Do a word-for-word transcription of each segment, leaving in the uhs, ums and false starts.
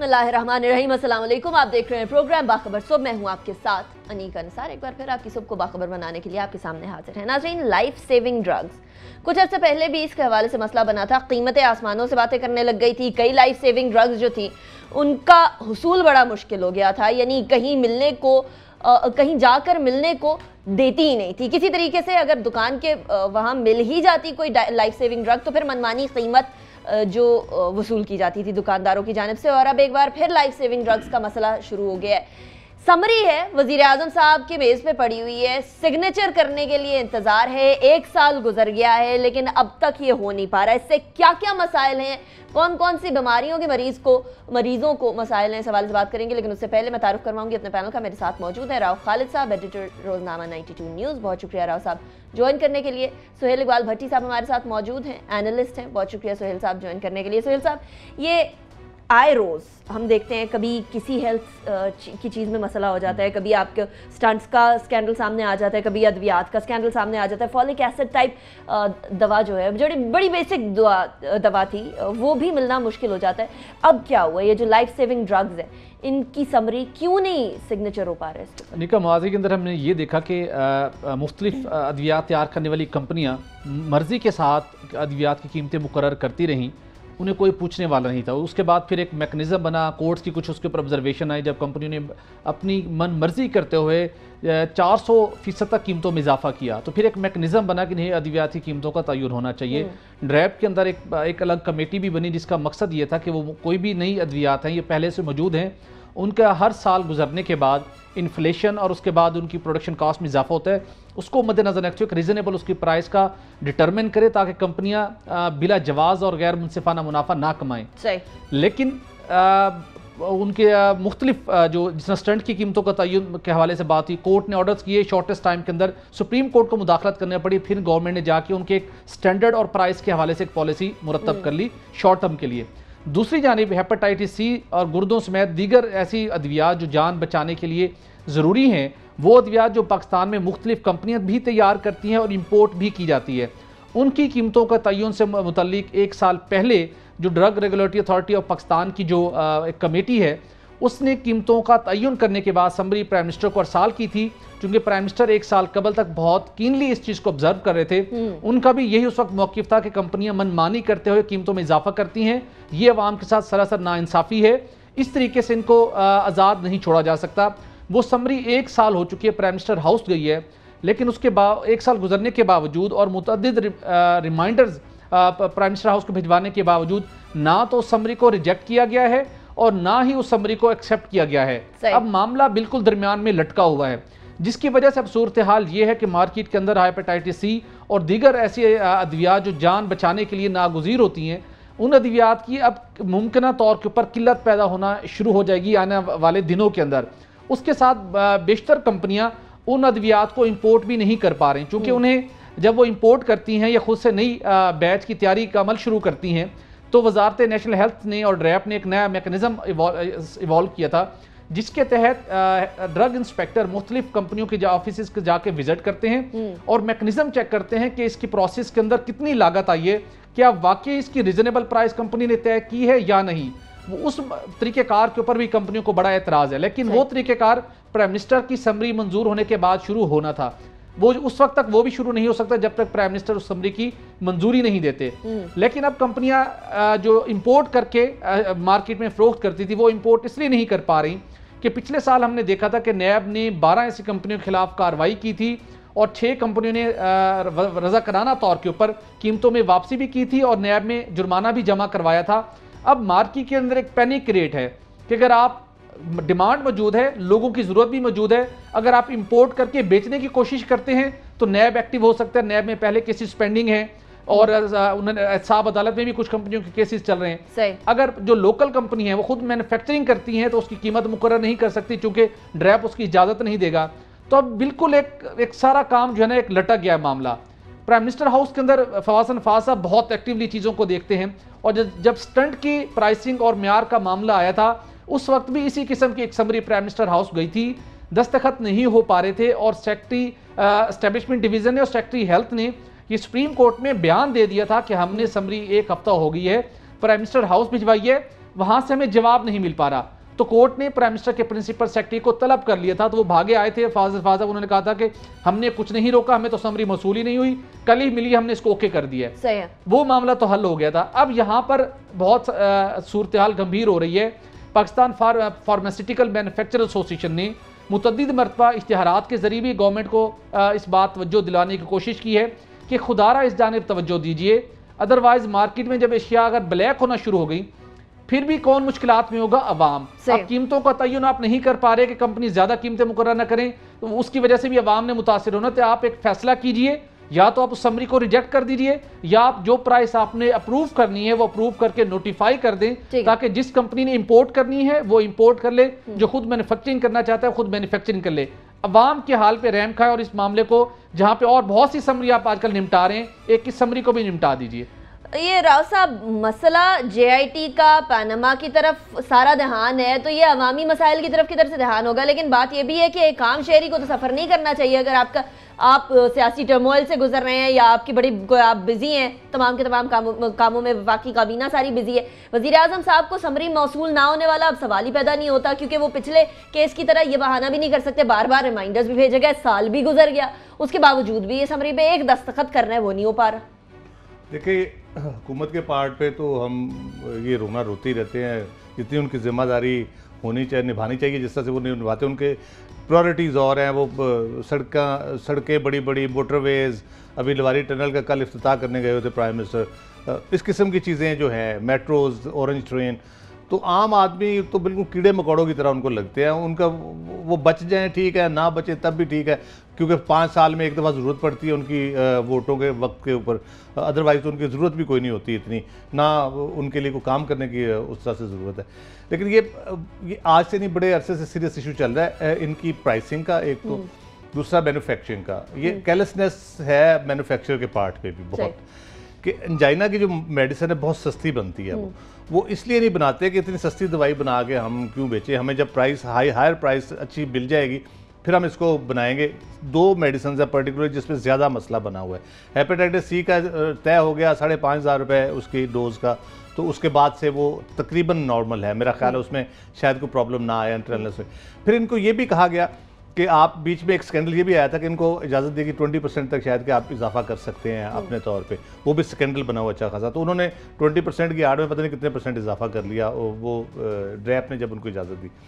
बिस्मिल्लाहिर्रहमानिर्रहीम, अस्सलाम वालेकुम। आप देख रहे हैं प्रोग्राम बाखबर सुबह। मैं हूं आपके साथ अनीक अंसार। एक बार फिर आपकी सुबह को बाखबर बनाने के लिए आपके सामने हाजिर है। नाज़रीन, लाइफ सेविंग ड्रग्स, कुछ अर्से पहले भी इसके हवाले से मसला बना था। कीमतें आसमानों से बातें करने लग गई थी। कई लाइफ सेविंग ड्रग्स जो थी उनका हुसूल बड़ा मुश्किल हो गया था, यानी कहीं मिलने को आ, कहीं जाकर मिलने को देती ही नहीं थी। किसी तरीके से अगर दुकान के वहाँ मिल ही जाती कोई लाइफ सेविंग ड्रग तो फिर मनमानी कीमत जो वसूल की जाती थी दुकानदारों की जानिब से। और अब एक बार फिर लाइफ सेविंग ड्रग्स का मसला शुरू हो गया है। समरी है, वजीर आजम साहब के मेज़ पे पड़ी हुई है, सिग्नेचर करने के लिए इंतज़ार है। एक साल गुजर गया है लेकिन अब तक ये हो नहीं पा रहा। इससे क्या क्या मसाइल हैं, कौन कौन सी बीमारियों के मरीज को मरीजों को मसाइल हैं, इस हवाले से बात करेंगे। लेकिन उससे पहले मैं तारुफ करवाऊंगी अपने पैनल का। मेरे साथ मौजूद है राव खालिद साहब, एडिटर रोजनामा नाइन्टी टू न्यूज़। बहुत शुक्रिया राव साहब ज्वाइन करने के लिए। सुहेल इकबाल भट्टी साहब हमारे साथ मौजूद हैं, एनालिस्ट हैं। बहुत शुक्रिया सुहेल साहब ज्वाइन करने के लिए। सुहेल साहब, ये आए रोज़ हम देखते हैं कभी किसी हेल्थ की चीज़ में मसला हो जाता है, कभी आपके स्टंट्स का स्कैंडल सामने आ जाता है, कभी अद्वियात का स्कैंडल सामने आ जाता है। फॉलिक एसिड टाइप दवा जो है, जो बड़ी बेसिक दवा दवा थी, वो भी मिलना मुश्किल हो जाता है। अब क्या हुआ, ये जो लाइफ सेविंग ड्रग्स है इनकी समरी क्यों नहीं सिग्नेचर हो पा रहे हैं? निका मुआवजे के अंदर हमने ये देखा कि मुख्तलिफ अद्वियात तैयार करने वाली कंपनियाँ मर्जी के साथ अद्वियात की कीमतें मुकर्रर करती रहीं, उन्हें कोई पूछने वाला नहीं था। उसके बाद फिर एक मैकेनिज़्म बना, कोर्ट्स की कुछ उसके ऊपर ऑब्जर्वेशन आई, जब कंपनियों ने अपनी मन मर्जी करते हुए चार सौ फीसद तक कीमतों में इजाफा किया, तो फिर एक मैकेनिज़्म बना कि नहीं, अद्वियात की कीमतों का तयन होना चाहिए। ड्रैब के अंदर एक एक अलग कमेटी भी बनी जिसका मकसद ये था कि वो कोई भी नई अद्वियात हैं, ये पहले से मौजूद हैं, उनका हर साल गुजरने के बाद इन्फ्लेशन और उसके बाद उनकी प्रोडक्शन कॉस्ट में इजाफा होता है, उसको मद्देनजर रखते हुए रीज़नेबल उसकी प्राइस का डिटरमिन करे ताकि कंपनियां बिला जवाज़ और गैर मुनसिफाना मुनाफा ना कमाएं। सही। लेकिन आ, उनके मुख्तलिफ जो जिस स्टंट की कीमतों का तयन के हवाले से बात हुई, कोर्ट ने ऑर्डर्स किए, शॉर्टेस्ट टाइम के अंदर सुप्रीम कोर्ट को मुदाखलत करनी पड़ी, फिर गवर्नमेंट ने जाके उनके एक स्टैंडर्ड और प्राइस के हवाले से एक पॉलिसी मुरतब कर ली शॉर्ट टर्म के लिए। दूसरी जानिब हेपेटाइटिस सी और गुर्दों समेत दीगर ऐसी अद्वियात जो जान बचाने के लिए ज़रूरी हैं, वो अद्वियात जो पाकिस्तान में मुख्तलिफ कंपनियां भी तैयार करती हैं और इंपोर्ट भी की जाती है, उनकी कीमतों का तयन से मुतल्लिक एक साल पहले जो drug regulatory authority of Pakistan की जो एक कमेटी है, उसने कीमतों का तयन करने के बाद समरी प्राइम मिनिस्टर को अरसाल की थी। क्योंकि प्राइम मिनिस्टर एक साल कबल तक बहुत कीनली इस चीज़ को ऑब्जर्व कर रहे थे, उनका भी यही उस वक्त मौक़िफ़ था कि कंपनियां मनमानी करते हुए कीमतों में इजाफा करती हैं, ये अवाम के साथ सरासर नाइंसाफ़ी है, इस तरीके से इनको आज़ाद नहीं छोड़ा जा सकता। वो समरी एक साल हो चुकी है, प्राइम मिनिस्टर हाउस गई है, लेकिन उसके बाद एक साल गुजरने के बावजूद और मुतअद्दिद रिमाइंडर्स प्राइम मिनिस्टर हाउस को भिजवाने के बावजूद ना तो समरी को रिजेक्ट किया गया है और ना ही उस समरी को एक्सेप्ट किया गया है। अब मामला बिल्कुल दरमियान में लटका हुआ है, जिसकी वजह से अब सूरत हाल ये है कि मार्केट के अंदर हेपेटाइटिस सी और दीगर ऐसी अद्वियात जो जान बचाने के लिए नागुज़ीर होती हैं, उन अद्वियात की अब मुमकिन तौर के ऊपर किल्लत पैदा होना शुरू हो जाएगी आने वाले दिनों के अंदर। उसके साथ बेशतर कंपनियां उन अद्वियात को इंपोर्ट भी नहीं कर पा रही, क्योंकि उन्हें जब वो इंपोर्ट करती हैं या खुद से नई बैच की तैयारी का अमल शुरू करती हैं, तो वजारत नेशनल हेल्थ ने और ड्रैप ने एक नया मैकेनिज़्म इवॉल्व किया था, जिसके तहत ड्रग इंस्पेक्टर मुख्तलिफ कंपनियों के ऑफिस के जाके विजिट करते हैं और मैकेनिज़्म चेक करते हैं कि इसकी प्रोसेस के अंदर कितनी लागत आई है, क्या वाकई इसकी रिजनेबल प्राइस कंपनी ने तय की है या नहीं। उस तरीक़ेकार के ऊपर भी कंपनियों को बड़ा एतराज़ है, लेकिन वो तरीक़ेकार प्राइम मिनिस्टर की समरी मंजूर होने के बाद शुरू होना था, वो उस वक्त तक वो भी शुरू नहीं हो सकता जब तक प्राइम मिनिस्टर उस समरी की मंजूरी नहीं देते। लेकिन अब कंपनियां जो इंपोर्ट करके मार्केट में फ़रोख्त करती थी, वो इंपोर्ट इसलिए नहीं कर पा रही कि पिछले साल हमने देखा था कि नैब ने बारह ऐसी कंपनियों के खिलाफ कार्रवाई की थी और छः कंपनियों ने रज़ाकाराना तौर के ऊपर कीमतों में वापसी भी की थी और नैब में जुर्माना भी जमा करवाया था। अब मार्केट के अंदर एक पैनिक क्रिएट है कि अगर आप डिमांड मौजूद है, लोगों की ज़रूरत भी मौजूद है, अगर आप इंपोर्ट करके बेचने की कोशिश करते हैं तो नैब एक्टिव हो सकता है। नैब में पहले केसेस पेंडिंग है और उन्होंने एहसाब अदालत में भी कुछ कंपनियों के केसेस चल रहे हैं। सही। अगर जो लोकल कंपनी है वो खुद मैन्युफैक्चरिंग करती हैं तो उसकी कीमत मुकर्रर नहीं कर सकती, चूँकि ड्रैप उसकी इजाज़त नहीं देगा। तो अब बिल्कुल एक एक सारा काम जो है ना एक लटक गया मामला। प्राइम मिनिस्टर हाउस के अंदर फवाद नवाज साहब बहुत एक्टिवली चीज़ों को देखते हैं और जब स्टंट की प्राइसिंग और म्यार का मामला आया था, उस वक्त भी इसी किस्म की एक समरी प्राइम मिनिस्टर हाउस गई थी, दस्तखत नहीं हो पा रहे थे और सेक्रेटरी एस्टेब्लिशमेंट डिवीज़न ने और सेक्रेटरी हेल्थ ने ये सुप्रीम कोर्ट में बयान दे दिया था कि हमने समरी एक हफ्ता हो गई है, प्राइम मिनिस्टर हाउस भिजवाई है, वहां से हमें जवाब नहीं मिल पा रहा। तो कोर्ट ने प्राइम मिनिस्टर के प्रिंसिपल सेक्रेटरी को तलब कर लिया था, तो वो भागे आए थे फाजल फाजल, उन्होंने कहा था कि हमने कुछ नहीं रोका, हमें तो समरी मसूली नहीं हुई, कल ही मिली, हमने इसको ओके कर दिया। सही है। वो मामला तो हल हो गया था। अब यहाँ पर बहुत सूरत हाल गंभीर हो रही है। पाकिस्तान फार फार्मास्यूटिकल मैन्युफैक्चरर एसोसिएशन ने मुतअद्दिद मरतबा इश्तिहारात के जरिए भी गवर्नमेंट को इस बात तवज्जो दिलाने की कोशिश की है कि खुदारा इस जानिब तवज्जो दीजिए, अदरवाइज मार्केट में जब एशिया अगर ब्लैक होना शुरू हो गई फिर भी कौन मुश्किलात में होगा? अवाम। अब कीमतों का तयन आप नहीं कर पा रहे कि कंपनी ज्यादा कीमतें मुकर्रर न करें, तो उसकी वजह से भी अवाम ने मुतासिर होना। तो आप एक फैसला कीजिए, या तो आप उस समरी को रिजेक्ट कर दीजिए, या आप जो प्राइस आपने अप्रूव करनी है वो अप्रूव करके नोटिफाई कर दें, ताकि जिस कंपनी ने इंपोर्ट करनी है वो इंपोर्ट कर ले, जो खुद मैन्युफैक्चरिंग करना चाहता है खुद मैन्युफैक्चरिंग कर ले। अवाम के हाल पे रहम खाए और इस मामले को जहां पे और बहुत सी समरी आप आजकल निपटा रहे हैं, एक की समरी को भी निपटा दीजिए। ये राव साहब, मसला जे आई टी का पनामा की तरफ सारा ध्यान है, तो ये अवामी मसाइल की तरफ किधर से ध्यान होगा? लेकिन बात ये भी है कि एक आम शहरी को तो सफ़र नहीं करना चाहिए। अगर आपका आप सियासी टर्मोइल से गुजर रहे हैं या आपकी बड़ी आप बिजी हैं, तमाम के तमाम कामों कामों में वफाकी काबीना सारी बिजी है, वज़ीर आज़म साहब को समरी मौसूल ना होने वाला अब सवाल ही पैदा नहीं होता, क्योंकि वो पिछले केस की तरह ये बहाना भी नहीं कर सकते, बार बार रिमाइंडर्स भी भेजे गए, साल भी गुजर गया, उसके बावजूद भी ये समरी पे एक दस्तखत करना है वो नहीं हो पा रहा। देखिए, हुकूमत के पार्ट पे तो हम ये रोना रोते ही रहते हैं, जितनी उनकी जिम्मेदारी होनी चाहिए निभानी चाहिए जिस तरह से वो नहीं निभाते। उनके प्रायोरिटीज़ और हैं, वो सड़क सड़कें बड़ी बड़ी मोटरवेज़, अभी लवारी टनल का कल इफ्तिताह करने गए थे प्राइम मिनिस्टर, इस किस्म की चीज़ें जो हैं, मेट्रोज़, ऑरेंज ट्रेन, तो आम आदमी तो बिल्कुल कीड़े मकोड़ों की तरह उनको लगते हैं। उनका वो बच जाएं ठीक है, ना बचे तब भी ठीक है, क्योंकि पाँच साल में एक दफ़ा ज़रूरत पड़ती है उनकी वोटों के वक्त के ऊपर, अदरवाइज़ तो उनकी ज़रूरत भी कोई नहीं होती इतनी, ना उनके लिए कोई काम करने की उस तरह से ज़रूरत है। लेकिन ये ये आज से नहीं, बड़े अरसे से सीरियस इशू चल रहा है इनकी प्राइसिंग का, एक तो दूसरा मैन्युफैक्चरिंग का। ये केयरलेसनेस है मैन्युफैक्चर के पार्ट पे भी बहुत, कि एंजाइना की जो मेडिसिन है बहुत सस्ती बनती है, वो वो इसलिए नहीं बनाते कि इतनी सस्ती दवाई बना के हम क्यों बेचें, हमें जब प्राइस हाई हायर प्राइस अच्छी मिल जाएगी फिर हम इसको बनाएंगे। दो मेडिसिन है पर्टिकुलर जिसमें ज़्यादा मसला बना हुआ है। हेपेटाइटिस सी का तय हो गया साढ़े पाँच हज़ार रुपये उसकी डोज़ का, तो उसके बाद से वो तकरीबन नॉर्मल है, मेरा ख्याल है उसमें शायद कोई प्रॉब्लम ना आया इंटरनल से। फिर इनको ये भी कहा गया कि आप, बीच में एक स्कैंडल ये भी आया था कि इनको इजाज़त दी कि ट्वेंटी परसेंट तक शायद कि आप इजाफा कर सकते हैं अपने तौर पे, वो भी स्कैंडल बना हुआ अच्छा खासा। तो उन्होंने ट्वेंटी परसेंट की आड़ में पता नहीं कितने परसेंट इजाफा कर लिया, वो ड्रैप ने जब उनको इजाज़त दी।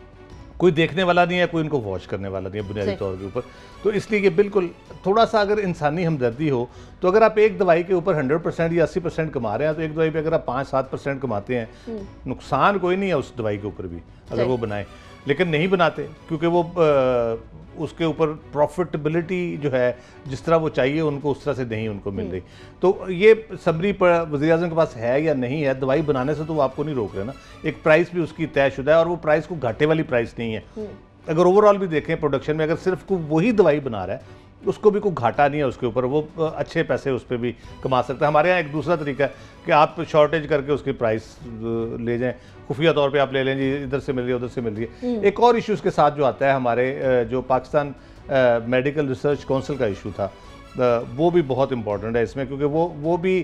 कोई देखने वाला नहीं है, कोई इनको वॉच करने वाला नहीं है बुनियादी तौर के ऊपर। तो इसलिए ये बिल्कुल थोड़ा सा अगर इंसानी हमदर्दी हो, तो अगर आप एक दवाई के ऊपर हंड्रेड परसेंट या अस्सी परसेंट कमा रहे हैं, तो एक दवाई पे अगर आप पाँच सात परसेंट कमाते हैं, नुकसान कोई नहीं है उस दवाई के ऊपर भी अगर वो बनाए। लेकिन नहीं बनाते क्योंकि वो आ, उसके ऊपर प्रॉफिटेबिलिटी जो है जिस तरह वो चाहिए उनको उस तरह से नहीं उनको मिल रही। तो ये समरी पर वज़ीर आज़म के पास है या नहीं है, दवाई बनाने से तो वो आपको नहीं रोक रहे ना। एक प्राइस भी उसकी तयशुदा है और वो प्राइस को घाटे वाली प्राइस नहीं है। अगर ओवरऑल भी देखें प्रोडक्शन में, अगर सिर्फ को वही दवाई बना रहा है उसको भी कोई घाटा नहीं है उसके ऊपर, वो अच्छे पैसे उस पर भी कमा सकता है। हमारे यहाँ एक दूसरा तरीका है कि आप शॉर्टेज करके उसकी प्राइस ले जाएं, खुफिया तौर पे आप ले लें जी, इधर से मिल रही है उधर से मिल रही है। एक और इशू उसके साथ जो आता है हमारे जो पाकिस्तान मेडिकल रिसर्च काउंसिल का इशू था, वो भी बहुत इंपॉर्टेंट है इसमें, क्योंकि वो वो भी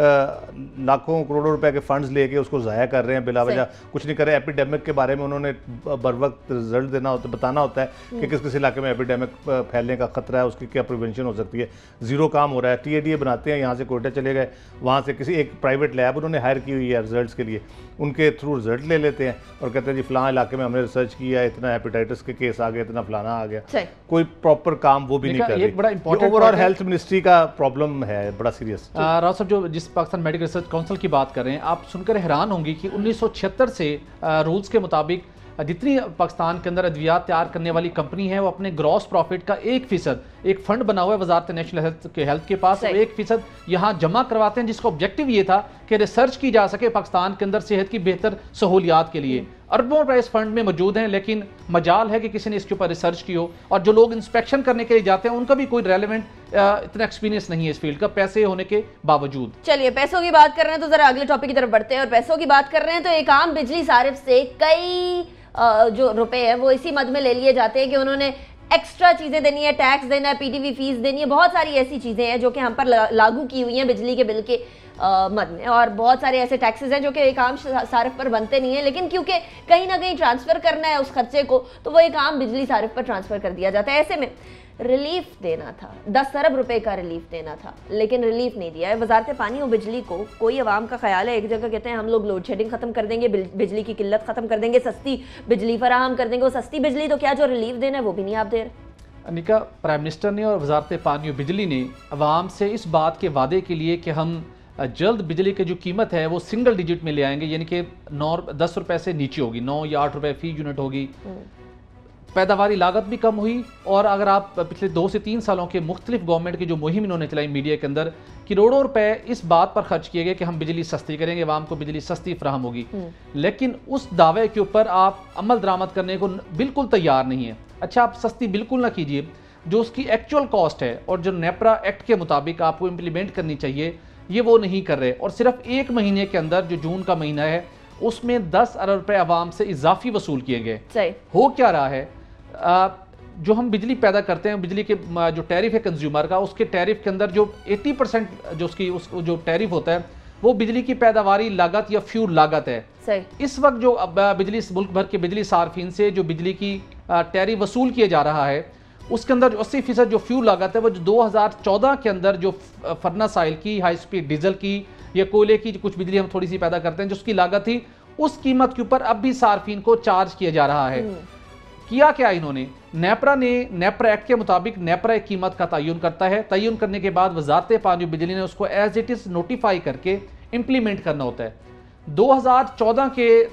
लाखों करोड़ों रुपए के फंड्स लेके उसको ज़ाया कर रहे हैं बिला वजह, कुछ नहीं कर रहे। एपिडेमिक के बारे में उन्होंने बर वक्त रिजल्ट देना होता, बताना होता है कि किस किस इलाके में एपिडेमिक फैलने का खतरा है, उसकी क्या प्रिवेंशन हो सकती है। ज़ीरो काम हो रहा है। टी ए डी ए बनाते हैं, यहाँ से कोयटा चले गए, वहाँ से किसी एक प्राइवेट लैब उन्होंने हायर की हुई है रिजल्ट्स के लिए, उनके थ्रू रिजल्ट ले लेते हैं और कहते हैं जी फलां इलाके में हमने रिसर्च किया, इतना हेपेटाइटिस के केस आ गए, इतना फलाना आ गया। कोई प्रॉपर काम वो भी नहीं कर रही। ओवरऑल हेल्थ मिनिस्ट्री का प्रॉब्लम है बड़ा सीरियस। राव साहब, जो जिस पाकिस्तान मेडिकल रिसर्च काउंसिल की बात कर रहे हैं, आप सुनकर हैरान होंगे कि उन्नीस सौ छिहत्तर से रूल्स के मुताबिक जितनी पाकिस्तान के अंदर अद्वियात तैयार करने वाली कंपनी है वो अपने ग्रॉस प्रॉफिट का एक फीसद एक फंड बना हुआ है वजारत नेशनल हेल्थ के हेल्थ के पास, एक फीसद यहाँ जमा करवाते हैं, जिसका ऑब्जेक्टिव ये था कि रिसर्च की जा सके पाकिस्तान के अंदर सेहत की बेहतर सहूलियात के लिए। अरबों रुपए इस फंड में मौजूद हैं, लेकिन मजाल है कि किसी ने इसके ऊपर रिसर्च की हो, और जो लोग इंस्पेक्शन करने के लिए जाते हैं उनका भी कोई रेलेवेंट इतना एक्सपीरियंस नहीं है इस फील्ड का, पैसे होने के बावजूद। चलिए, पैसों की बात कर रहे हैं तो जरा अगले टॉपिक की तरफ बढ़ते हैं। और पैसों की बात कर रहे हैं तो एक आम बिजली सारिफ से कई जो रुपए हैं वो इसी मद में ले लिए जाते हैं कि उन्होंने एक्स्ट्रा चीज़ें देनी है, टैक्स देना है, पीटीवी फीस देनी है, बहुत सारी ऐसी चीज़ें हैं जो कि हम पर लागू की हुई हैं बिजली के बिल के आ, मद में। और बहुत सारे ऐसे टैक्सेस हैं जो कि एक आम सारिफ पर बनते नहीं है, लेकिन क्योंकि कहीं ना कहीं ट्रांसफ़र करना है उस खर्चे को, तो वो एक आम बिजली सारिफ पर ट्रांसफ़र कर दिया जाता है। ऐसे में रिलीफ देना था, दस अरब रुपए का रिलीफ देना था, लेकिन रिलीफ नहीं दिया है। वजारत पानी और बिजली को कोई अवाम का ख्याल है, एक जगह कहते हैं हम लोग लोड शेडिंग ख़त्म कर देंगे, बिजली की किल्लत ख़त्म कर देंगे, सस्ती बिजली फराहम कर देंगे। वो सस्ती बिजली तो क्या, जो रिलीफ देना है वो भी नहीं आप दे रहे। अनिका, प्राइम मिनिस्टर ने और वजारत पानी और बिजली ने अवाम से इस बात के वादे के लिए कि हम जल्द बिजली की जो कीमत है वो सिंगल डिजिट में ले आएंगे, यानी कि नौ दस रुपये से नीचे होगी, नौ या आठ रुपये फी यूनिट होगी। पैदावारी लागत भी कम हुई। और अगर आप पिछले दो से तीन सालों के मुख्तलिफ गवर्नमेंट की जो मुहिम इन्होंने चलाई मीडिया के अंदर, करोड़ों रुपए इस बात पर खर्च किए गए कि हम बिजली सस्ती करेंगे, आवाम को बिजली सस्ती फ्राहम होगी, लेकिन उस दावे के ऊपर आप अमल दरामद करने को बिल्कुल तैयार नहीं है। अच्छा, आप सस्ती बिल्कुल ना कीजिए, जो उसकी एक्चुअल कॉस्ट है और जो नेपरा एक्ट के मुताबिक आपको इम्प्लीमेंट करनी चाहिए, ये वो नहीं कर रहे। और सिर्फ एक महीने के अंदर, जो जून का महीना है, उसमें दस अरब रुपए आवाम से इजाफी वसूल किए गए। हो क्या रहा है, आ, जो हम बिजली पैदा करते हैं, बिजली के जो टैरिफ है कंज्यूमर का, उसके टैरिफ के अंदर जो अस्सी परसेंट जो उसकी उस जो टैरिफ होता है वो बिजली की पैदावारी लागत या फ्यूल लागत है। सही। इस वक्त जो बिजली मुल्क भर के बिजली सार्फिन से जो बिजली की टैरिफ वसूल किया जा रहा है, उसके अंदर जो अस्सी फीसद जो फ्यूल लागत है वो जो दो हज़ार चौदह के अंदर जो फर्नेस ऑयल की, हाई स्पीड डीजल की या कोयले की कुछ बिजली हम थोड़ी सी पैदा करते हैं, जो उसकी लागत थी, उस कीमत के ऊपर अब भी सार्फिन को चार्ज किया जा रहा है। किया क्या इन्होंने, नेपरा ने नेपरा एक्ट के मुताबिक नेपरा एक कीमत का तयन करता है। तयन करने के बाद वजारत पानी और बिजली ने उसको एज इट इज नोटिफाई करके इम्प्लीमेंट करना होता है। दो हज़ार चौदह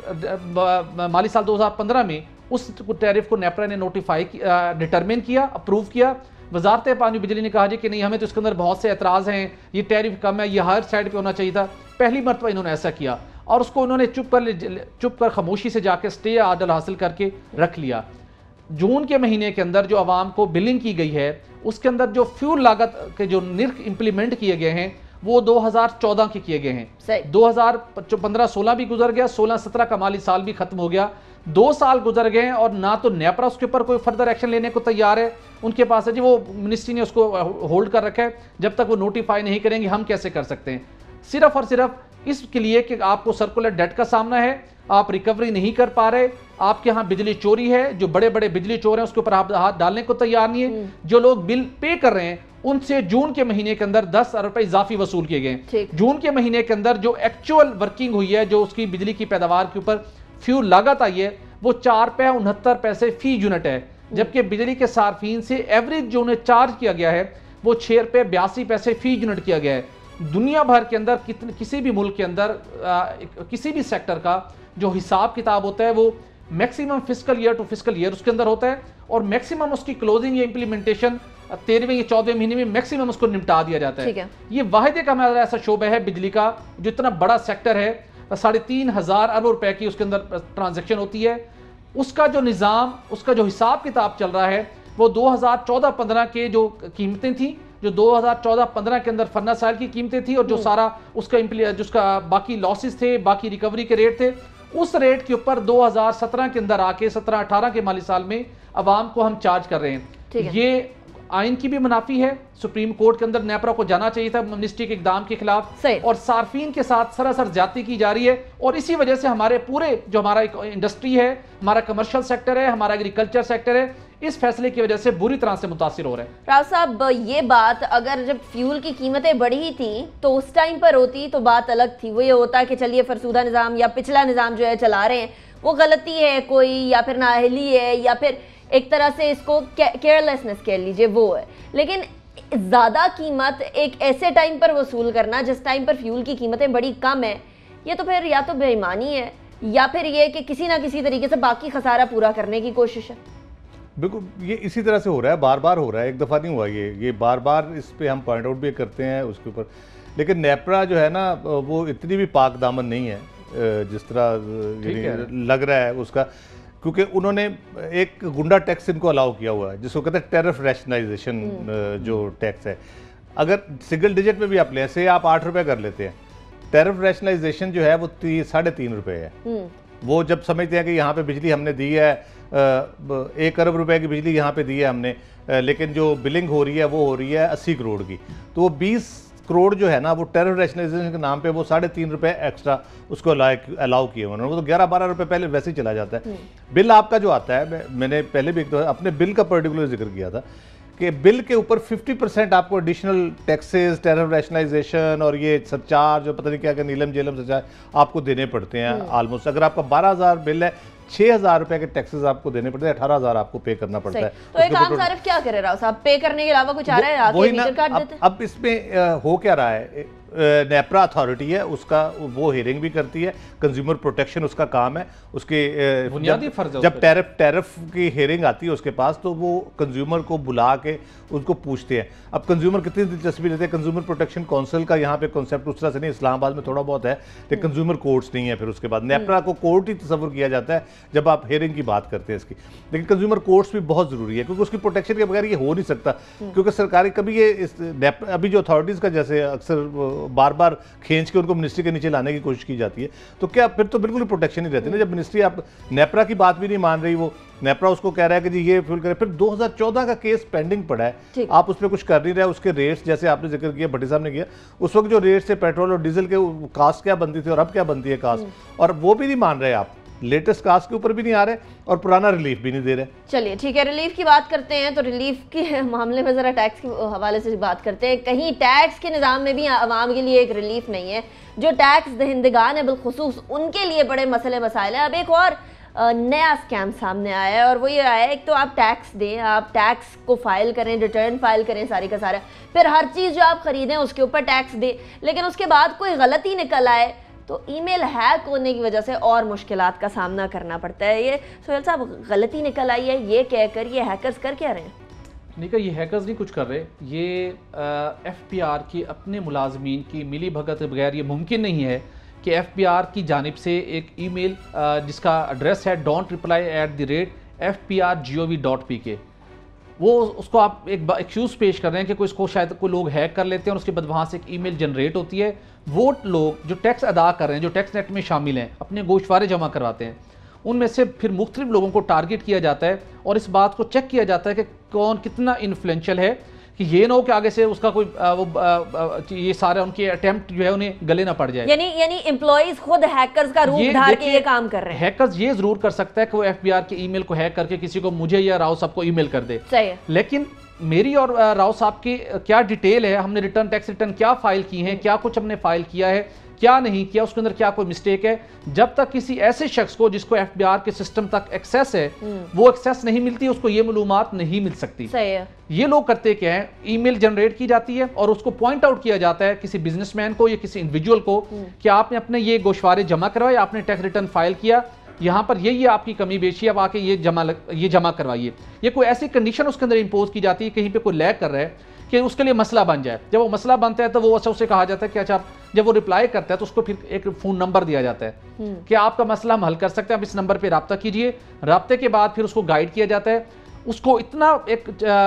के माली साल दो हज़ार पंद्रह में उस टैरिफ को नेपरा ने नोटिफाई डिटरमिन किया, अप्रूव किया। वजारत पानी बिजली ने कहा जी कि नहीं, हमें तो इसके अंदर बहुत से एतराज़ हैं, ये टैरिफ कम है, ये हर साइड पे होना चाहिए था। पहली मरतबा इन्होंने ऐसा किया और उसको उन्होंने चुप कर चुप कर खामोशी से जाकर स्टे आर्डर हासिल करके रख लिया। जून के महीने के अंदर जो आवाम को बिलिंग की गई है, उसके अंदर जो फ्यूल लागत के जो निर्ख इम्प्लीमेंट किए गए हैं वो दो हज़ार चौदह के किए गए हैं। दो हज़ार पंद्रह सोलह भी गुजर गया, सोलह सत्रह का माली साल भी खत्म हो गया, दो साल गुजर गए हैं और ना तो नेपरा उसके ऊपर कोई फर्दर एक्शन लेने को तैयार है। उनके पास है जी, वो मिनिस्ट्री ने उसको होल्ड कर रखा है, जब तक वो नोटिफाई नहीं करेंगे हम कैसे कर सकते हैं। सिर्फ और सिर्फ इसके लिए कि आपको सर्कुलर डेट का सामना है, आप रिकवरी नहीं कर पा रहे, आपके यहाँ बिजली चोरी है, जो बड़े बड़े बिजली चोर हैं उसके ऊपर आप हाथ डालने को तैयार नहीं है, जो लोग बिल पे कर रहे हैं उनसे जून के महीने के अंदर दस अरब रुपए इजाफी वसूल किए गए। जून के महीने के अंदर जो एक्चुअल वर्किंग हुई है, जो उसकी बिजली की पैदावार के ऊपर फ्यूल लागत आई है, वो चार पे उनहत्तर पैसे फी यूनिट है, जबकि बिजली के सार्फिन से एवरेज जो उन्हें चार्ज किया गया है वो छः रुपये बयासी पैसे फी यूनिट किया गया है। दुनिया भर के अंदर कितने किसी भी मुल्क के अंदर आ, किसी भी सेक्टर का जो हिसाब किताब होता है वो maximum fiscal year to fiscal year उसके अंदर होता है और मैक्सिमम उसकी क्लोजिंग या इंप्लीमेंटेशन तेरहवें या चौदहवें महीने में मैक्सिमम उसको निपटा दिया जाता है, है। ये वाहिद का हमारा ऐसा शोबा है बिजली का, जो इतना बड़ा सेक्टर है, साढ़े तीन हजार अरब रुपए की उसके अंदर ट्रांजैक्शन होती है। उसका जो निज़ाम, उसका जो हिसाब किताब चल रहा है वो दो हज़ार चौदह पंद्रह के जो कीमतें थी, जो दो हज़ार चौदह पंद्रह के अंदर फर्नेस ऑयल की कीमतें थी और जो सारा उसका जिसका बाकी लॉसेस थे, बाकी रिकवरी के रेट थे, उस रेट के ऊपर दो हज़ार सत्रह के अंदर आके सत्रह अठारह के माली साल में अवाम को हम चार्ज कर रहे हैं। ये आइन की भी मुनाफी है, सुप्रीम कोर्ट के अंदर नेपरा को जाना चाहिए था मिनिस्ट्री के इकदाम के खिलाफ, और सार्फिन के साथ सरासर ज्यादती की जा रही है। और इसी वजह से हमारे पूरे जो हमारा एक इंडस्ट्री है, हमारा कमर्शियल सेक्टर है, हमारा एग्रीकल्चर सेक्टर है, इस फैसले की वजह से बुरी तरह से मुतासिर हो रहे हैं। राव साहब, ये बात अगर जब फ्यूल की कीमतें बढ़ी थी तो उस टाइम पर होती तो बात अलग थी। वो ये होता कि चलिए फरसूदा निज़ाम या पिछला निज़ाम जो है चला रहे हैं, वो गलती है कोई, या फिर नाअहली है, या फिर एक तरह से इसको केयरलेसनेस कह लीजिए, वो है। लेकिन ज़्यादा कीमत एक ऐसे टाइम पर वसूल करना जिस टाइम पर फ्यूल की कीमतें बड़ी कम है, ये तो फिर या तो बेईमानी है या फिर ये कि किसी ना किसी तरीके से बाकी खसारा पूरा करने की कोशिश है। बिल्कुल, ये इसी तरह से हो रहा है, बार बार हो रहा है, एक दफ़ा नहीं हुआ ये ये बार बार इस पे हम पॉइंट आउट भी करते हैं उसके ऊपर। लेकिन नेपरा जो है ना, वो इतनी भी पाक दामन नहीं है जिस तरह लग रहा है उसका, क्योंकि उन्होंने एक गुंडा टैक्स इनको अलाउ किया हुआ है जिसको कहते हैं टेरिफ रैशनलाइजेशन जो टैक्स है। अगर सिंगल डिजिट में भी आप लें, से आप आठ रुपये कर लेते हैं, टेरिफ रैशनलाइजेशन जो है वो ती, साढ़े तीन रुपये है। वो जब समझते हैं कि यहाँ पे बिजली हमने दी है, एक अरब रुपए की बिजली यहाँ पे दी है हमने, लेकिन जो बिलिंग हो रही है वो हो रही है अस्सी करोड़ की, तो वो बीस करोड़ जो है ना वो टेरर रैशनलाइजेशन के नाम पे वो साढ़े तीन रुपये एक्स्ट्रा उसको अलाउ किए उन्होंने, वो तो ग्यारह बारह रुपये पहले वैसे ही चला जाता है। बिल आपका जो आता है, मैंने पहले भी एक तो अपने बिल का पर्टिकुलर जिक्र किया था कि बिल के ऊपर पचास परसेंट आपको एडिशनल टैक्सेस, टेरर रैशनलाइजेशन और ये सरचार्ज और पता नहीं क्या क्या नीलम जेलम सरचार्ज आपको देने पड़ते हैं ऑलमोस्ट। अगर आपका बारह हज़ार बिल है, छह हजार रुपए के टैक्सेस आपको देने पड़ते हैं, अठारह हजार आपको पे करना पड़ता है। तो एक आम सारिफ क्या करे राव साहब, पे करने के अलावा कुछ आ रहा है? आके मीटर काट देते हैं। अब इसमें हो क्या रहा है, नेपरा अथॉरिटी है उसका, वो हियरिंग भी करती है, कंज्यूमर प्रोटेक्शन उसका काम है, उसके बुनियादी फर्ज है। जब टैरिफ टैरिफ की हियरिंग आती है उसके पास, तो वो कंज्यूमर को बुला के उसको पूछते हैं। अब कंज्यूमर कितनी दिलचस्पी लेते हैं, कंज्यूमर प्रोटेक्शन काउंसिल का यहाँ पे कॉन्सेप्ट उस तरह से नहीं, इस्लामाबाद में थोड़ा बहुत है, लेकिन कंज्यूमर कोर्ट्स नहीं है। फिर उसके बाद नेपरा को कोर्ट ही तस्वर किया जाता है जब आप हियरिंग की बात करते हैं इसकी, लेकिन कंज्यूमर कोर्ट्स भी बहुत जरूरी है क्योंकि उसकी प्रोटेक्शन के बगैर ये हो नहीं सकता, क्योंकि सरकारी कभी ये इस अभी जो अथॉरिटीज़ का जैसे अक्सर बार बार खींच के उनको मिनिस्ट्री के नीचे लाने की कोशिश की जाती है, तो क्या फिर तो बिल्कुल प्रोटेक्शन ही रहती है ना। जब मिनिस्ट्री आप नेपरा की बात भी नहीं मान रही, वो नेपरा उसको कह रहा है कि जी ये फ्यूल करे, फिर दो हज़ार चौदह का केस पेंडिंग पड़ा है, आप उस पर कुछ कर नहीं रहे, उसके रेट्स जैसे आपने जिक्र किया, भट्टी साहब ने किया, उस वक्त जो रेट्स थे पेट्रोल और डीजल के, कास्ट क्या बनती थी और अब क्या बनती है कास्ट, और वो भी नहीं मान रहे आप, लेटेस्ट कास्ट के ऊपर भी नहीं आ रहे और पुराना रिलीफ भी नहीं दे रहे। चलिए ठीक है, रिलीफ की बात करते हैं, तो रिलीफ के मामले में जरा टैक्स के हवाले से बात करते हैं। कहीं टैक्स के निज़ाम में भी आवाम के लिए एक रिलीफ नहीं है, जो टैक्स दहिंदगान है बिलखुसूस उनके लिए बड़े मसले मसाइल हैं। अब एक और नया स्कैम सामने आया है और वो ये आया है, एक तो आप टैक्स दें, आप टैक्स को फाइल करें, रिटर्न फाइल करें सारी का सारा, फिर हर चीज़ जो आप खरीदें उसके ऊपर टैक्स दें, लेकिन उसके बाद कोई गलती निकल आए तो ईमेल हैक होने की वजह से और मुश्किलात का सामना करना पड़ता है। ये सोहेल साहब, गलती निकल आई है ये कहकर ये हैकर्स कर क्या रहे हैं? नहीं का ये हैकर्स नहीं कुछ कर रहे, ये एफ पी आर की अपने मुलाजमीन की मिली भगत के बगैर ये मुमकिन नहीं है कि एफ पी आर की जानिब से एक ईमेल जिसका एड्रेस है don't reply at the rate F P R G O V dot P K, वो उसको आप एक एक्यूज़ पेश कर रहे हैं कि कोई इसको शायद कोई लोग हैक कर लेते हैं और उसके बाद वहाँ से एक ईमेल जनरेट होती है। वो लोग जो टैक्स अदा कर रहे हैं, जो टैक्स नेट में शामिल हैं, अपने गोशवारे जमा करवाते हैं, उनमें से फिर मुख्तलिफ लोगों को टारगेट किया जाता है और इस बात को चेक किया जाता है कि कौन कितना इन्फ्लुएंशियल है, कि ये ना हो कि आगे से उसका कोई आ, वो आ, आ, ये सारे उनके अटेम्प्ट जो है उन्हें गले ना पड़ जाए। यानी यानी एम्प्लॉइज खुद हैकर्स का रूप धार के ये काम कर रहे हैं। हैकर्स ये जरूर कर सकता है कि वो एफबीआर के ईमेल को हैक करके किसी को, मुझे या राव साहब को ईमेल कर दे, सही है, लेकिन मेरी और राव साहब की क्या डिटेल है, हमने रिटर्न टैक्स रिटर्न क्या फाइल की है, क्या कुछ हमने फाइल किया है, क्या नहीं किया, उसके अंदर क्या कोई मिस्टेक है, जब तक किसी ऐसे शख्स को जिसको एफबीआर के सिस्टम तक एक्सेस है वो एक्सेस नहीं मिलती, उसको ये मालूमात नहीं मिल सकती। सही है। ये लोग करते क्या है, ईमेल जनरेट की जाती है और उसको पॉइंट आउट किया जाता है किसी बिजनेसमैन को या किसी इंडिविजुअल को कि आपने अपने ये गोशवारे जमा करवाए, आपने टैक्स रिटर्न फाइल किया, यहाँ पर ये ये आपकी कमी बेशी, अब आके ये जमा ये जमा करवाइए। ये कोई ऐसी कंडीशन उसके अंदर इंपोज की जाती है, कहीं पे कोई लैग कर रहा है कि उसके लिए मसला बन जाए। जब वो मसला बनता है तो वो अच्छा उसे कहा जाता है कि अच्छा, जब वो रिप्लाई करता है तो उसको फिर एक फ़ोन नंबर दिया जाता है कि आपका मसला हम हल कर सकते हैं, आप इस नंबर पे रब्ता कीजिए। रब्ते के बाद फिर उसको गाइड किया जाता है, उसको इतना एक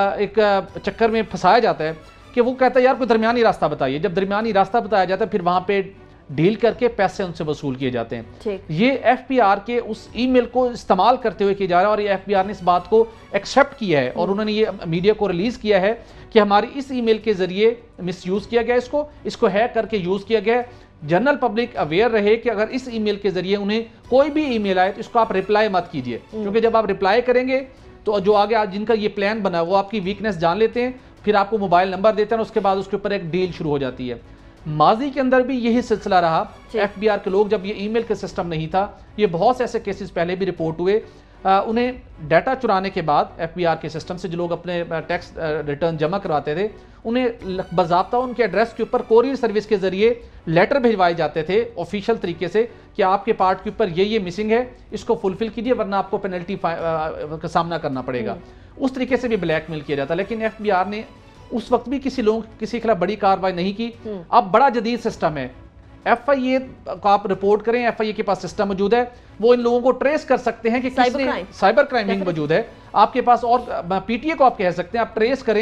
एक चक्कर में फंसाया जाता है कि वो कहता है यार कोई दरमियानी रास्ता बताइए। जब दरमियानी रास्ता बताया जाता है फिर वहाँ पे डील करके पैसे उनसे वसूल किए जाते हैं। ये एफपीआर के उस ईमेल को इस्तेमाल करते हुए किया जा रहा है और ये एफपीआर ने इस बात को एक्सेप्ट किया है और उन्होंने ये मीडिया को रिलीज किया है कि हमारी इस ईमेल के जरिए मिसयूज किया गया, इसको इसको हैक करके यूज किया गया। जनरल पब्लिक अवेयर रहे कि अगर इस ईमेल के जरिए उन्हें कोई भी ईमेल आए तो इसको आप रिप्लाई मत कीजिए, क्योंकि जब आप रिप्लाई करेंगे तो जो आगे आज जिनका ये प्लान बना वो आपकी वीकनेस जान लेते हैं, फिर आपको मोबाइल नंबर देते हैं और उसके बाद उसके ऊपर एक डील शुरू हो जाती है। माजी के अंदर भी यही सिलसिला रहा। एफबीआर के लोग, जब ये ईमेल का सिस्टम नहीं था, ये बहुत से ऐसे केसेस पहले भी रिपोर्ट हुए, आ, उन्हें डाटा चुराने के बाद एफबीआर के सिस्टम से जो लोग अपने टैक्स रिटर्न जमा करवाते थे उन्हें बाज़ाब्ता उनके एड्रेस के ऊपर कोरियर सर्विस के जरिए लेटर भिजवाए जाते थे ऑफिशियल तरीके से कि आपके पार्ट के ऊपर ये ये मिसिंग है, इसको फुलफिल कीजिए वरना आपको पेनल्टी का सामना करना पड़ेगा। उस तरीके से भी ब्लैकमेल किया जाता, लेकिन एफबीआर ने उस वक्त भी किसी लोग किसी के खिलाफ बड़ी कार्रवाई नहीं की। अब बड़ा जदीद सिस्टम है, एफ आई ए को आप रिपोर्ट करें, एफ आई ए के पास सिस्टम मौजूद है, वो इन लोगों को ट्रेस कर सकते हैं कि किसने, साइबर क्राइम मौजूद है आपके पास, और पीटीए को आप कह सकते हैं, आप ट्रेस करें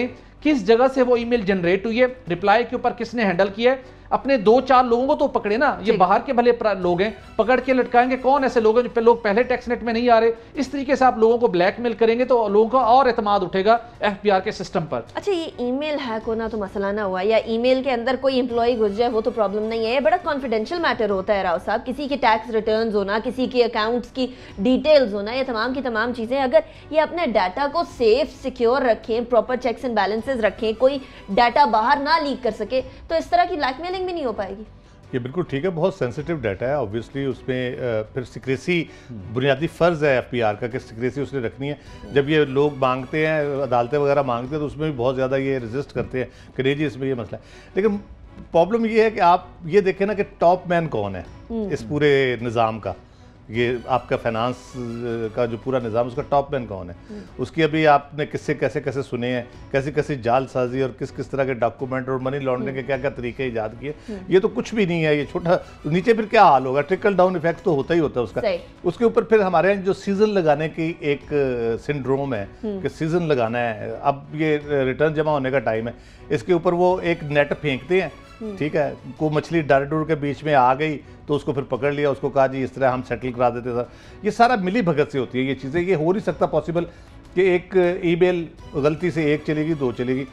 किस जगह से वो ईमेल जनरेट हुई है, रिप्लाई के ऊपर किसने हैंडल किया है। अपने दो चार लोगों को तो पकड़े ना, ये बाहर के भले लोग हैं, पकड़ के लटकाएंगे। कौन ऐसे लोग हैं जो लोग पहले टैक्स नेट में नहीं आ रहे? इस तरीके से आप लोगों को ब्लैकमेल करेंगे तो लोगों का और एतमाद उठेगा एफबीआर के सिस्टम पर। अच्छा, ये ईमेल हैक होना तो मसला ना हुआ, या ईमेल के अंदर कोई एम्प्लॉय घुस जाए वो तो प्रॉब्लम नहीं है, ये बड़ा कॉन्फिडेंशियल मैटर होता है राव साहब। किसी की टैक्स रिटर्न्स होना, किसी की अकाउंट्स की डिटेल्स होना, ये तमाम की तमाम चीज़ें, अगर ये अपने डाटा को सेफ सिक्योर रखें, प्रॉपर चेक्स एंड बैलेंसेस रखें, कोई डाटा बाहर ना लीक कर सके, तो इस तरह की ब्लैकमेलिंग भी नहीं हो पाएगी। ये बिल्कुल ठीक है, बहुत सेंसिटिव डाटा है ऑब्वियसली, उसमें फिर सिक्रेसी बुनियादी फ़र्ज़ है एफपीआर का कि सिक्रेसी उसने रखनी है। जब ये लोग मांगते हैं, अदालतें वगैरह मांगते हैं, तो उसमें भी बहुत ज़्यादा ये रेजिस्ट करते हैं कि नहीं जी इसमें ये मसला है। लेकिन प्रॉब्लम ये है कि आप ये देखें ना कि टॉप मैन कौन है इस पूरे निज़ाम का, ये आपका फाइनेंस का जो पूरा निज़ाम, उसका टॉप मैन कौन है, उसकी अभी आपने किससे कैसे कैसे सुने हैं, कैसी कैसी जालसाजी और किस किस तरह के डॉक्यूमेंट और मनी लॉन्ड्रिंग के क्या क्या तरीके ईजाद किए, ये तो कुछ भी नहीं है। ये छोटा नीचे फिर क्या हाल होगा, ट्रिकल डाउन इफेक्ट तो होता ही होता है उसका। उसके ऊपर फिर हमारे यहाँ जो सीजन लगाने की एक सिंड्रोम है कि सीजन लगाना है, अब ये रिटर्न जमा होने का टाइम है, इसके ऊपर वो एक नेट फेंकते हैं, ठीक है, को मछली डर डूर के बीच में आ गई तो उसको फिर पकड़ लिया, उसको कहा जी इस तरह हम सेटल करा देते सर। ये सारा मिली भगत से होती है ये चीज़ें, ये हो नहीं सकता पॉसिबल कि एक ईमेल गलती से एक चलेगी दो चलेगी,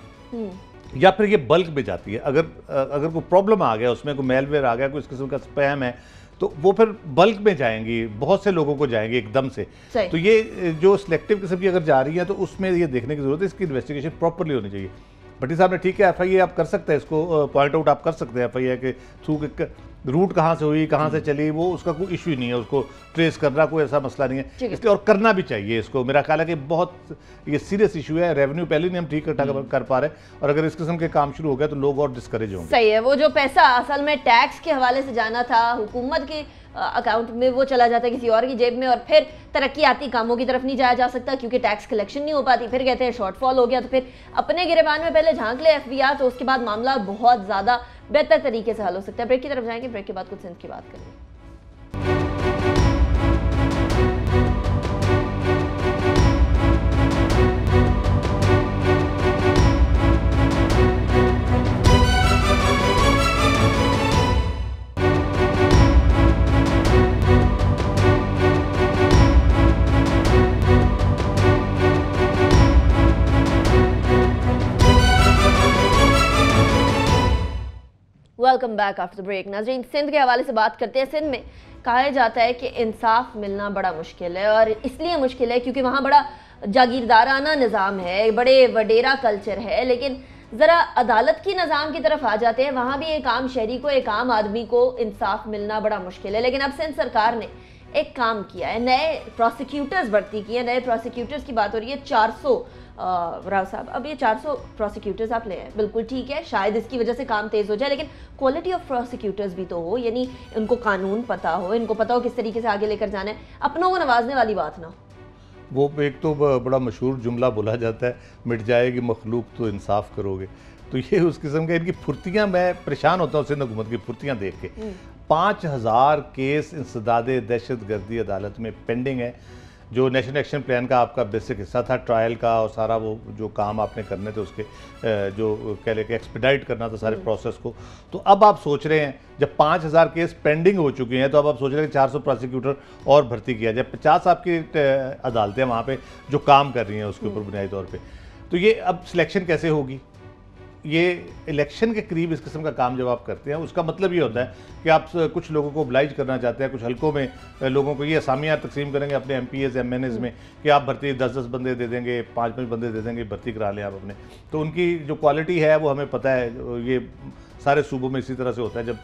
या फिर ये बल्क में जाती है। अगर अगर कोई प्रॉब्लम आ गया उसमें, कोई मेलवेयर आ गया, कोई इस किस्म का स्पैम है, तो वो फिर बल्क में जाएंगी, बहुत से लोगों को जाएंगे एकदम से। तो ये जो सिलेक्टिव किस्म की अगर जा रही है तो उसमें ये देखने की जरूरत है, इसकी इन्वेस्टिगेशन प्रॉपरली होनी चाहिए। भट्टी साहब ने ठीक है, एफ आई ए आप कर सकते हैं, इसको पॉइंट आउट आप कर सकते हैं एफ आई ए के थ्रू, रूट कहाँ से हुई, कहाँ से चली, वो उसका कोई इशू नहीं है, उसको ट्रेस करना कोई ऐसा मसला नहीं है, इसलिए और करना भी चाहिए इसको। मेरा ख्याल है कि बहुत ये सीरियस इशू है, रेवेन्यू पहले नहीं हम ठीक कर पा रहे, और अगर इस किस्म के काम शुरू हो गया तो लोग और डिस्करेज होंगे। सही है, वो जो पैसा असल में टैक्स के हवाले से जाना था हुकूमत के अकाउंट में, वो चला जाता है किसी और की जेब में, और फिर तरक्याती कामों की तरफ नहीं जाया जा सकता क्योंकि टैक्स कलेक्शन नहीं हो पाती। फिर कहते हैं शॉर्टफॉल हो गया, तो फिर अपने गिरेबान में पहले झांक ले एफबीआर, तो उसके बाद मामला बहुत ज़्यादा बेहतर तरीके से हल हो सकता है। ब्रेक की तरफ जाएंगे, ब्रेक के बाद कुछ सेंस की बात करेंगे। Welcome back after break. नाज़रीन, सिंध के हवाले से बात करते हैं। सिंध में कहा जाता है कि इंसाफ मिलना बड़ा मुश्किल है, और इसलिए मुश्किल है क्योंकि वहाँ बड़ा जागीरदाराना निज़ाम है, बड़े वडेरा कल्चर है। लेकिन ज़रा अदालत की निज़ाम की तरफ आ जाते हैं, वहाँ भी एक आम शहरी को, एक आम आदमी को इंसाफ मिलना बड़ा मुश्किल है। लेकिन अब सिंध सरकार ने एक काम किया है, नए प्रोसिक्यूटर्स भर्ती किए। नए प्रोसिक्यूटर्स की बात हो रही है, चार सौ राव साहब, अब ये चार सौ प्रोसिक्यूटर्स आप ले आए, बिल्कुल ठीक है, शायद इसकी वजह से काम तेज़ हो जाए, लेकिन क्वालिटी ऑफ प्रोसिक्यूटर्स भी तो हो, यानी इनको कानून पता हो, इनको पता हो किस तरीके से आगे लेकर जाना है, अपनों को नवाजने वाली बात ना हो। वो एक तो बड़ा मशहूर जुमला बोला जाता है, मिट जाएगी मखलूक तो इंसाफ करोगे, तो ये उस किस्म के इनकी फुर्तियाँ, मैं परेशान होता हूँ सिंध हुकूमत की फुर्तियाँ देख के। पाँच हज़ार केस इंसदाद दहशत गर्दी अदालत में पेंडिंग है, जो नेशनल एक्शन प्लान का आपका बेसिक हिस्सा था, ट्रायल का और सारा वो जो काम आपने करने थे उसके जो कह लेके एक्सपीडाइट करना था सारे प्रोसेस को। तो अब आप सोच रहे हैं जब पाँच हज़ार केस पेंडिंग हो चुके हैं, तो अब आप सोच रहे हैं कि चार सौ प्रोसिक्यूटर और भर्ती किया जाए। पचास आपकी अदालतें वहाँ पे जो काम कर रही हैं उसके ऊपर बुनियादी तौर पे, तो ये अब सिलेक्शन कैसे होगी? ये इलेक्शन के करीब इस किस्म का काम जब आप करते हैं, उसका मतलब ये होता है कि आप कुछ लोगों को ओब्लाइज करना चाहते हैं, कुछ हलकों में लोगों को ये असामियाँ तकसीम करेंगे अपने M P As M N As में कि आप भर्ती दस दस बंदे दे देंगे, पाँच पाँच बंदे दे देंगे, भर्ती करा लें आप अपने। तो उनकी जो क्वालिटी है वो हमें पता है, ये सारे सूबों में इसी तरह से होता है जब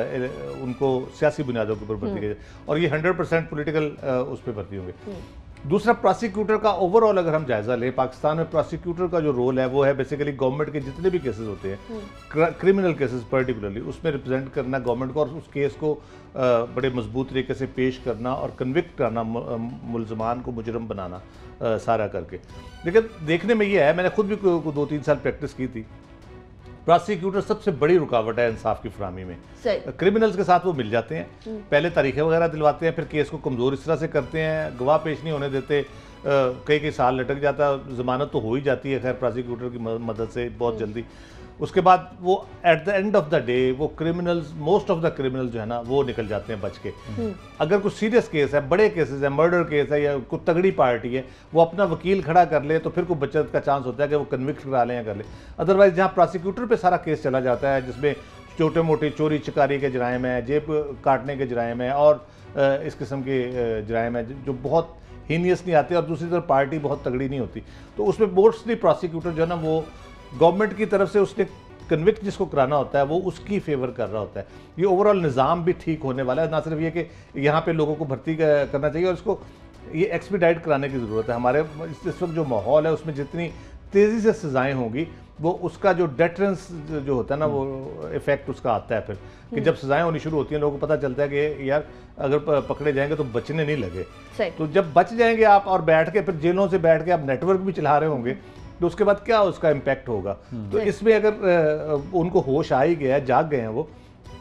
आ, उनको सियासी बुनियादों के ऊपर भर्ती किया जाए, और ये हंड्रेड परसेंट पोलिटिकल उस पर भर्ती होंगे। दूसरा, प्रोसिक्यूटर का ओवरऑल अगर हम जायजा लें, पाकिस्तान में प्रोसिक्यूटर का जो रोल है वो है बेसिकली गवर्नमेंट के जितने भी केसेस होते हैं, क्रिमिनल केसेस पर्टिकुलरली, उसमें रिप्रेजेंट करना गवर्नमेंट को और उस केस को आ, बड़े मजबूत तरीके से पेश करना और कन्विक्ट करना, मुलजमान को मुजरम बनाना, आ, सारा करके। लेकिन देखने में ये है, मैंने खुद भी को, को दो तीन साल प्रैक्टिस की थी, प्रोसिक्यूटर सबसे बड़ी रुकावट है इंसाफ की फराहमी में। क्रिमिनल्स के साथ वो मिल जाते हैं, पहले तारीखें वगैरह दिलवाते हैं, फिर केस को कमज़ोर इस तरह से करते हैं, गवाह पेश नहीं होने देते, कई कई साल लटक जाता है, ज़मानत तो हो ही जाती है खैर प्रोसिक्यूटर की मदद से बहुत जल्दी। उसके बाद वो at the end of the day वो criminals, most of the criminal जो है ना वो निकल जाते हैं बच के। अगर कुछ सीरियस केस है, बड़े केसेस है, मर्डर केस है या कोई तगड़ी पार्टी है, वो अपना वकील खड़ा कर ले तो फिर कोई बचत का चांस होता है कि वो कन्विक्ट करा लें या कर ले। अदरवाइज जहाँ प्रोसिक्यूटर पे सारा केस चला जाता है, जिसमें छोटे मोटे चोरी चकारी के जराइम है, जेब काटने के जराइम है और इस किस्म के जराइम है जो बहुत हीनियस नहीं आते और दूसरी तरफ पार्टी बहुत तगड़ी नहीं होती, तो उसमें मोस्टली प्रोसिक्यूटर जो है ना वो गवर्नमेंट की तरफ से उसने कन्विक्ट जिसको कराना होता है वो उसकी फेवर कर रहा होता है। ये ओवरऑल निज़ाम भी ठीक होने वाला है, ना सिर्फ ये कि यहाँ पे लोगों को भर्ती करना चाहिए और इसको ये एक्सपीडाइट कराने की ज़रूरत है। हमारे इस वक्त जो माहौल है उसमें जितनी तेज़ी से सज़ाएँ होंगी वो उसका जो डेटरेंस जो होता है ना वो इफेक्ट उसका आता है फिर कि जब सज़ाएँ होनी शुरू होती हैं लोगों को पता चलता है कि यार अगर पकड़े जाएंगे तो बचने नहीं लगे। तो जब बच जाएंगे आप और बैठ के फिर जेलों से बैठ के आप नेटवर्क भी चला रहे होंगे तो उसके बाद क्या उसका इम्पैक्ट होगा। तो इसमें अगर उनको होश आ ही गया है, जाग गए हैं वो,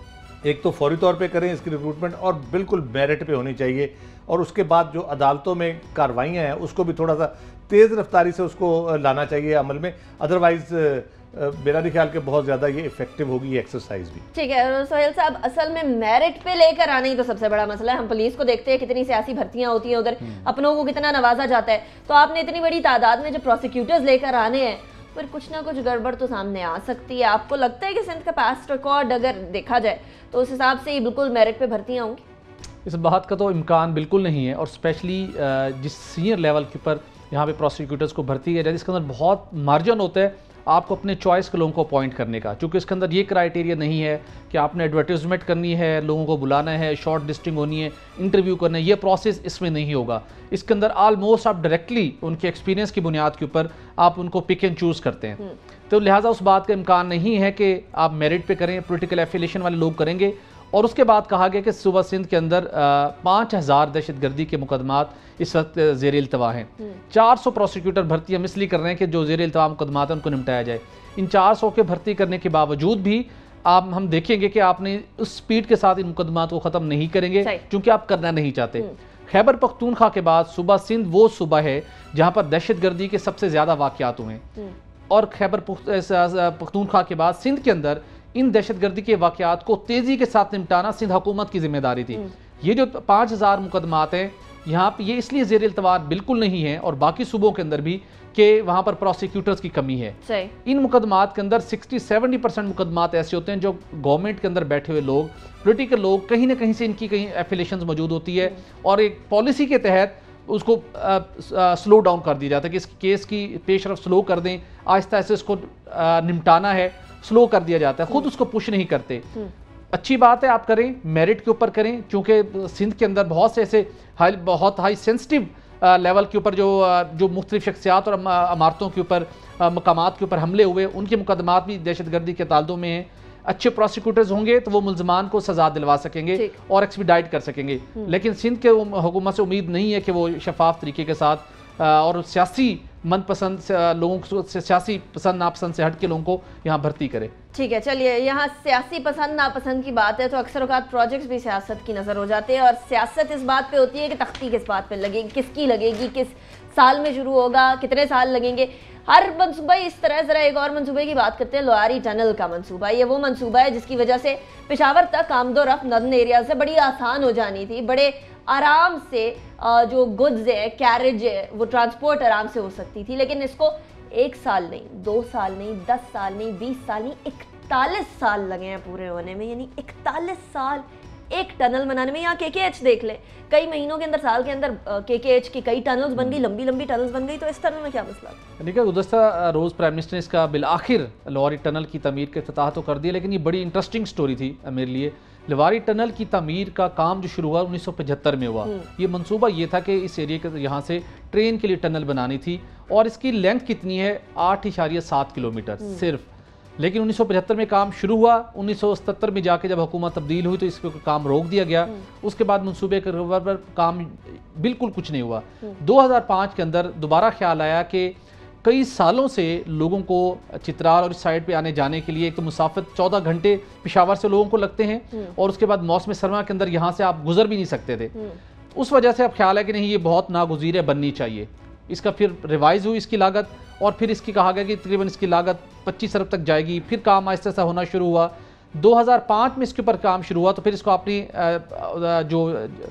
एक तो फौरी तौर पे करें इसकी रिक्रूटमेंट और बिल्कुल मेरिट पे होनी चाहिए और उसके बाद जो अदालतों में कार्रवाइयाँ हैं उसको भी थोड़ा सा तेज़ रफ्तारी से उसको लाना चाहिए अमल में। अदरवाइज़ मेरा नहीं ख्याल कि बहुत ज़्यादा ये इफेक्टिव होगी ये एक्सरसाइज भी। ठीक है सोहेल साहब, असल में मेरिट पे लेकर आना ही तो सबसे बड़ा मसला है। हम पुलिस को देखते हैं कितनी सियासी भर्तियां होती हैं, उधर अपनों को कितना नवाजा जाता है, तो आपने इतनी बड़ी तादाद में जो प्रोसिक्यूटर्स लेकर आने हैं फिर कुछ ना कुछ गड़बड़ तो सामने आ सकती है। आपको लगता है कि सिंध का पास्ट रिकॉर्ड अगर देखा जाए तो उस हिसाब से ही बिल्कुल मेरिट पे भर्तियाँ होंगी? इस बात का तो इम्कान बिल्कुल नहीं है और स्पेशली जिस सीनियर लेवल के ऊपर यहाँ पे प्रोसिक्यूटर्स को भर्ती किया जाए जिसके अंदर बहुत मार्जिन होता है आपको अपने चॉइस के लोगों को अपॉइंट करने का, क्योंकि इसके अंदर ये क्राइटेरिया नहीं है कि आपने एडवर्टीजमेंट करनी है, लोगों को बुलाना है, शॉर्ट लिस्टिंग होनी है, इंटरव्यू करना है, ये प्रोसेस इसमें नहीं होगा। इसके अंदर ऑलमोस्ट आप डायरेक्टली उनके एक्सपीरियंस की बुनियाद के ऊपर आप उनको पिक एंड चूज़ करते हैं। तो लिहाजा उस बात का इम्कान नहीं है कि आप मेरिट पे करें, पोलिटिकल एफिलिएशन वाले लोग करेंगे। और उसके बाद कहा गया कि सूबा सिंध के अंदर पाँच हज़ार दहशत गर्दी के मुकदमात इस वक्त ज़ेर इल्तवा हैं। चार सौ प्रोसिक्यूटर भर्ती हम इसलिए कर रहे हैं कि जो ज़ेर इल्तवा मुकदमात हैं उनको निपटाया जाए। इन चार सौ के भर्ती करने के बावजूद भी आप हम देखेंगे कि आपने उस स्पीड के साथ इन मुकदमात को ख़त्म नहीं करेंगे क्योंकि आप करना नहीं चाहते। खैबर पख्तूनख्वा के बाद सूबा सिंध वो सूबा है जहाँ पर दहशत गर्दी के सबसे ज़्यादा वाक़यात हुए हैं और खैबर पख्तूनख्वा के बाद सिंध के अंदर इन दहशतगर्दी के वाक़यात को तेज़ी के साथ निपटाना सिंध हुकूमत की जिम्मेदारी थी। ये जो पाँच हज़ार मुकदमात हैं यहाँ पे ये इसलिए ज़ेर इल्तवा बिल्कुल नहीं है और बाकी सूबों के अंदर भी कि वहाँ पर प्रोसिक्यूटर्स की कमी है। इन मुकदमात के अंदर सिक्सटी सेवेंटी परसेंट मुकदमात ऐसे होते हैं जो गवर्नमेंट के अंदर बैठे हुए लोग, पोलिटिकल लोग, कहीं ना कहीं से इनकी कहीं एफिलिएशंस मौजूद होती है और एक पॉलिसी के तहत उसको स्लो डाउन कर दिया जाता है कि इस केस की पेशरफ स्लो कर दें, आहिस्ता आहिस्ता इसको निपटाना है, स्लो कर दिया जाता है, खुद उसको पुश नहीं करते। अच्छी बात है आप करें, मेरिट के ऊपर करें, क्योंकि सिंध के अंदर बहुत से ऐसे हाई बहुत हाई सेंसिटिव लेवल के ऊपर जो जो मुख्तलिफ शख्सियात और इमारतों के ऊपर मकामात के ऊपर हमले हुए उनके मुकदमात भी दहशतगर्दी के ताल्लुक में हैं। अच्छे प्रोसिक्यूटर्स होंगे तो वो मुलजमान को सजा दिलवा सकेंगे और एक्सपीडाइट कर सकेंगे। लेकिन सिंध के हुकूमत से उम्मीद नहीं है कि वो शफाफ तरीके के साथ और सियासी मनपसंद लोगों से, सियासी पसंद नापसंद से हट के लोगों को यहाँ भर्ती करे। ठीक है, चलिए यहाँ सियासी पसंद नापसंद की बात है तो अक्सर औकात प्रोजेक्ट्स भी सियासत की नज़र हो जाते हैं और सियासत इस बात पे होती है कि तख्ती किस बात पे लगेगी, किसकी लगेगी, किस साल में शुरू होगा, कितने साल लगेंगे। हर मनसूबा इस तरह, ज़रा एक और मनसूबे की बात करते हैं, लोहारी टनल का मनसूबा। ये वो मनसूबा है जिसकी वजह से पेशावर तक आमदोरफ्त नदन एरिया से बड़ी आसान हो जानी थी, बड़े आराम से जो गुड्स है, कैरेज है, वो ट्रांसपोर्ट आराम से हो सकती थी। लेकिन इसको एक साल नहीं, दो साल नहीं, दस साल नहीं, बीस साल नहीं, इकतालीस साल लगे हैं पूरे होने में। यानी इकतालीस साल एक टनल बनाने में। यहाँ के के एच देख ले, कई महीनों के अंदर, साल के अंदर के के एच की कई टनल्स बन गई, लंबी लंबी टनल्स बन गई। तो इस टनल में क्या मसला था? देखिए, गुज़श्ता रोज़ प्राइम मिनिस्टर ने इसका बिल आखिर लोहारी टनल की तमीर के इफ्तिताह तो कर दिया, लेकिन ये बड़ी इंटरेस्टिंग स्टोरी थी मेरे लिए। लोहारी टनल की तमीर का काम जो शुरू हुआ उन्नीस सौ पचहत्तर में हुआ। ये मंसूबा ये था कि इस एरिया के यहाँ से ट्रेन के लिए टनल बनानी थी और इसकी लेंथ कितनी है, आठ इशारिया सात किलोमीटर सिर्फ। लेकिन उन्नीस सौ पचहत्तर में काम शुरू हुआ, उन्नीस सौ सतहत्तर में जाके जब हुकूमत तब्दील हुई तो इस पर काम रोक दिया गया। उसके बाद मंसूबे के पर काम बिल्कुल कुछ नहीं हुआ। दो हज़ार पाँच के अंदर दोबारा ख्याल आया कि कई सालों से लोगों को चित्राल और इस साइड पे आने जाने के लिए एक तो मुसाफिर चौदह घंटे पेशावर से लोगों को लगते हैं और उसके बाद मौसम सरमा के अंदर यहाँ से आप गुजर भी नहीं सकते थे। उस वजह से अब ख्याल है कि नहीं, ये बहुत नागुज़ीर है, बननी चाहिए। इसका फिर रिवाइज हुई इसकी लागत, और फिर इसकी कहा गया कि तकरीबन इसकी लागत पच्चीस अरब तक जाएगी। फिर काम आहिस्ता आहिस्ता होना शुरू हुआ। दो हज़ार पाँच में इसके ऊपर काम शुरू हुआ, तो फिर इसको अपनी जो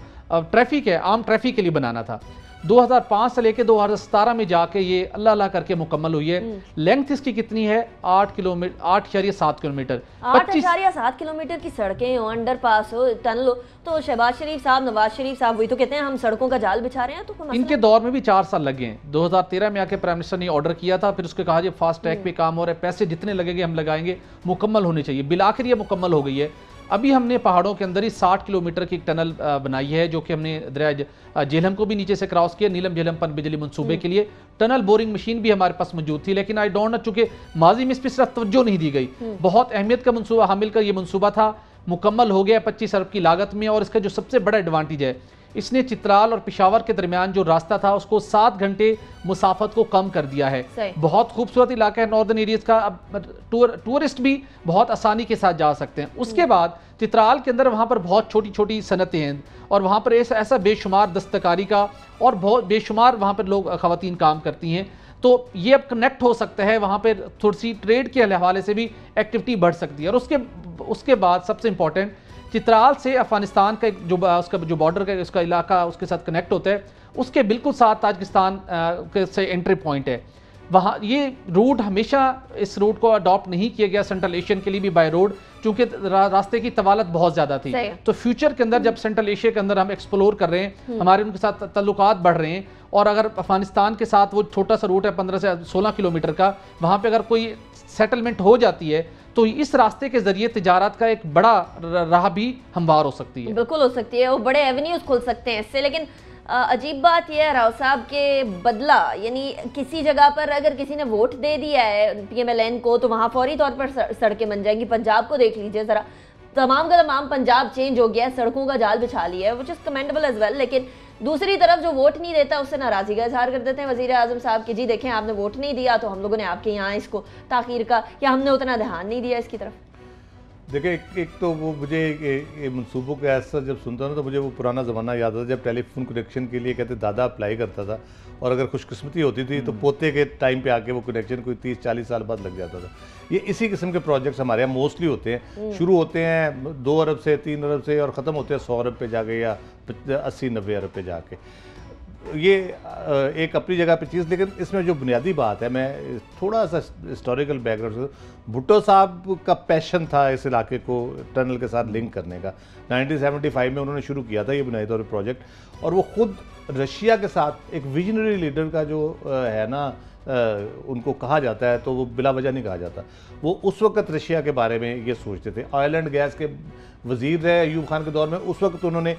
ट्रैफिक है, आम ट्रैफिक के लिए बनाना था। दो हज़ार पाँच से लेकर दो हज़ार सत्रह में जाके ये अल्लाह अल्लाह करके मुकम्मल हुई है। लेंथ इसकी कितनी है? आठ किलोमीटर आठ इशारिया सात किलोमीटर आठ इशारिया सात किलोमीटर की सड़कें हो, अंडर पास हो, टनल हो, तो शहबाज शरीफ साहब, नवाज शरीफ साहब वही तो कहते हैं हम सड़कों का जाल बिछा रहे हैं। तो इनके दौर में भी चार साल लगे हैं। दो हज़ार तेरह में आके प्राइम मिनिस्टर ने ऑर्डर किया था, फिर उसके कहा जी फास्ट ट्रैक पे काम हो रहा है, पैसे जितने लगेंगे हम लगाएंगे, मुकम्मल होनी चाहिए। बिलाखिर ये मुकम्मल हो गई है। अभी हमने पहाड़ों के अंदर ही साठ किलोमीटर की एक टनल बनाई है, जो कि हमने दरिया झेलम को भी नीचे से क्रॉस किया, नीलम झेलम पन बिजली मंसूबे के लिए। टनल बोरिंग मशीन भी हमारे पास मौजूद थी, लेकिन आई डोंट नो, चूंकि माजी में इस पर सिर्फ तवज्जो नहीं दी गई। बहुत अहमियत का मनसूबा हामिल का ये मनसूबा था, मुकम्मल हो गया पच्चीस अरब की लागत में। और इसका जो सबसे बड़ा एडवांटेज है, इसने चित्राल और पेशावर के दरमियान जो रास्ता था उसको सात घंटे मुसाफत को कम कर दिया है। बहुत खूबसूरत इलाका है नॉर्दर्न एरियाज का। अब टूर टूरिस्ट भी बहुत आसानी के साथ जा सकते हैं। उसके बाद चित्राल के अंदर वहाँ पर बहुत छोटी छोटी सनतें हैं, और वहाँ पर ऐसा ऐसा बेशुमार दस्तकारी का और बहुत बेशुमार वहाँ पर लोग ख़वातीन काम करती हैं। तो ये अब कनेक्ट हो सकता है, वहाँ पर थोड़ी सी ट्रेड के हवाले से भी एक्टिविटी बढ़ सकती है। और उसके उसके बाद सबसे इम्पोर्टेंट, चित्राल से अफगानिस्तान का एक जो उसका जो बॉर्डर का उसका इलाका उसके साथ कनेक्ट होता है, उसके बिल्कुल साथ ताजिकिस्तान से एंट्री पॉइंट है। वहाँ ये रूट हमेशा इस रूट को अडॉप्ट नहीं किया गया सेंट्रल एशियन के लिए भी बाय रोड, क्योंकि रा, रास्ते की तवालत बहुत ज़्यादा थी। तो फ्यूचर के अंदर जब सेंट्रल एशिया के अंदर हम एक्सप्लोर कर रहे हैं, हमारे उनके साथ तल्लुकात बढ़ रहे हैं, और अगर अफगानिस्तान के साथ वो छोटा सा रूट है पंद्रह से सोलह किलोमीटर का, वहाँ पर अगर कोई सेटलमेंट हो जाती है तो इस रास्ते के जरिए तिजारत का एक बड़ा राह भी हमवार हो सकती है। बिल्कुल हो सकती है, वो बड़े एवेन्यूज खुल सकते हैं इससे। लेकिन अजीब बात यह है राव साहब के बदला, यानी किसी जगह पर अगर किसी ने वोट दे दिया है पीएमएलएन को, तो वहाँ फौरी तौर पर सड़कें बन जाएंगी। पंजाब को देख लीजिए ज़रा, तमाम का तमाम पंजाब चेंज हो गया, सड़कों का जाल बिछा लिया है, which is commendable as well. लेकिन दूसरी तरफ जो वोट नहीं देता उससे नाराज़गी का इजहार कर देते हैं वज़ीर आज़म साहब कि जी देखें आपने वोट नहीं दिया तो हम लोगों ने आपके यहाँ इसको ताख़ीर का, या हमने उतना ध्यान नहीं दिया इसकी तरफ। देखिए, एक, एक तो वो मुझे ये मनसूबों के ऐसा जब सुनता हूँ तो मुझे वो पुराना ज़माना याद आता, जब टेलीफोन कनेक्शन के लिए कहते दादा अप्लाई करता था, और अगर खुशकिस्मती होती थी तो पोते के टाइम पे आके वो कनेक्शन कोई तीस चालीस साल बाद लग जाता था। ये इसी किस्म के प्रोजेक्ट्स हमारे यहाँ मोस्टली होते हैं। शुरू होते हैं दो अरब से, तीन अरब से, और ख़त्म होते हैं सौ अरब पे जाके या अस्सी नब्बे अरब पे जाके। ये एक अपनी जगह पे चीज़, लेकिन इसमें जो बुनियादी बात है, मैं थोड़ा सा हिस्टोरिकल बैकग्राउंड से, भुट्टो साहब का पैशन था इस इलाके को टनल के साथ लिंक करने का। नाइनटीन सेवेंटी फाइव में उन्होंने शुरू किया था ये बुनियादी तौर पर प्रोजेक्ट, और वो खुद रशिया के साथ एक विजनरी लीडर का जो है ना, उनको कहा जाता है तो वो बिला वजह नहीं कहा जाता। वो उस वक्त रशिया के बारे में ये सोचते थे। ऑयल एंड गैस के वजीर रहे अयूब खान के दौर में, उस वक्त उन्होंने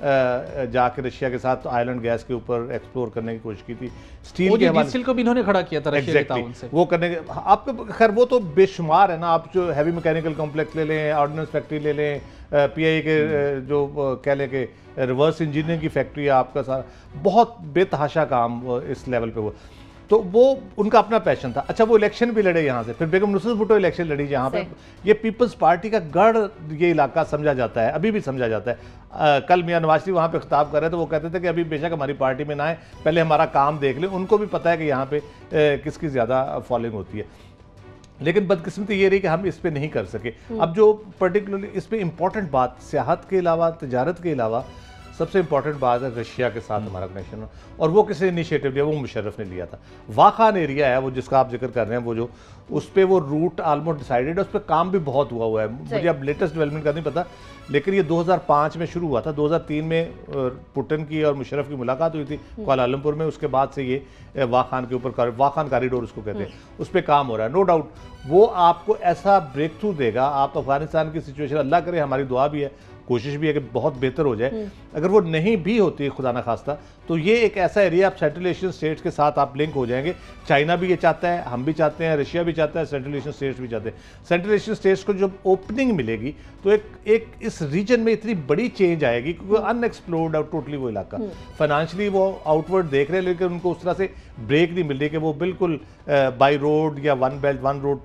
जाके रशिया के साथ ऑयल एंड गैस के ऊपर एक्सप्लोर करने की कोशिश की थी। स्टील के हवाले को भी इन्होंने खड़ा किया था रशिया के ताउन से। वो करने के आपके खैर वो तो बेशुमार है ना। आप जो हैवी मैकेनिकल कॉम्प्लेक्स ले लें, ऑर्डिनेंस फैक्ट्री ले लें, पीआई के जो कह लें कि रिवर्स इंजीनियरिंग की फैक्ट्री है, आपका सारा बहुत बेतहाशा काम इस लेवल पे हुआ। तो वो उनका अपना पैशन था। अच्छा, वो इलेक्शन भी लड़े यहाँ से, फिर बेगम नुसरत भुट्टो इलेक्शन लड़ी जहाँ पे ये पीपल्स पार्टी का गढ़ ये इलाका समझा जाता है, अभी भी समझा जाता है। आ, कल मियां नवाज शरीफ वहाँ पे खिताब कर रहे थे, वो कहते थे कि अभी बेशक हमारी पार्टी में ना आए, पहले हमारा काम देख लें। उनको भी पता है कि यहाँ पे ए, किसकी ज़्यादा फॉलोइंग होती है। लेकिन बदकिस्मती ये रही कि हम इस पर नहीं कर सके। अब जो पर्टिकुलरली इस पर इम्पॉर्टेंट बात, सियाहत के अलावा, तजारत के अलावा, सबसे इंपॉर्टेंट बात है रशिया के साथ हमारा कनेक्शन, और वो किसी इनिशिएटिव लिया, वो मुशर्रफ ने लिया था। वाखान एरिया है वो जिसका आप जिक्र कर रहे हैं, वो जो उस पर वो रूट ऑलमोस्ट डिसाइडेड है, उस पर काम भी बहुत हुआ हुआ है। मुझे अब लेटेस्ट डेवलपमेंट का नहीं पता, लेकिन ये दो हज़ार पाँच में शुरू हुआ था। दो हज़ार तीन में पुतिन की और मुशर्रफ की मुलाकात हुई थी कुआलालंपुर में। उसके बाद से ये वाखान के ऊपर, वाखान कॉरिडोर उसको कहते हैं, उस पर काम हो रहा है। नो डाउट वो आपको ऐसा ब्रेक थ्रू देगा। आप अफगानिस्तान की सिचुएशन, अल्लाह करे, हमारी दुआ भी है, कोशिश भी है कि बहुत बेहतर हो जाए। अगर वो नहीं भी होती खुदा ना खास्ता, तो ये एक ऐसा एरिया, आप सेंट्रल एशियन स्टेट्स के साथ आप लिंक हो जाएंगे। चाइना भी ये चाहता है, हम भी चाहते हैं, रशिया भी चाहता है, सेंट्रल एशियन स्टेट्स भी चाहते हैं। सेंट्रल एशियन स्टेट्स को जब ओपनिंग मिलेगी तो एक एक इस रीजन में इतनी बड़ी चेंज आएगी, क्योंकि अनएक्सप्लोर्ड आउट टोटली वो इलाका। फाइनेंशियली वो आउटवर्ड देख रहे हैं, लेकिन उनको उस तरह से ब्रेक नहीं मिल रही कि वो बिल्कुल बाई रोड या one belt one road type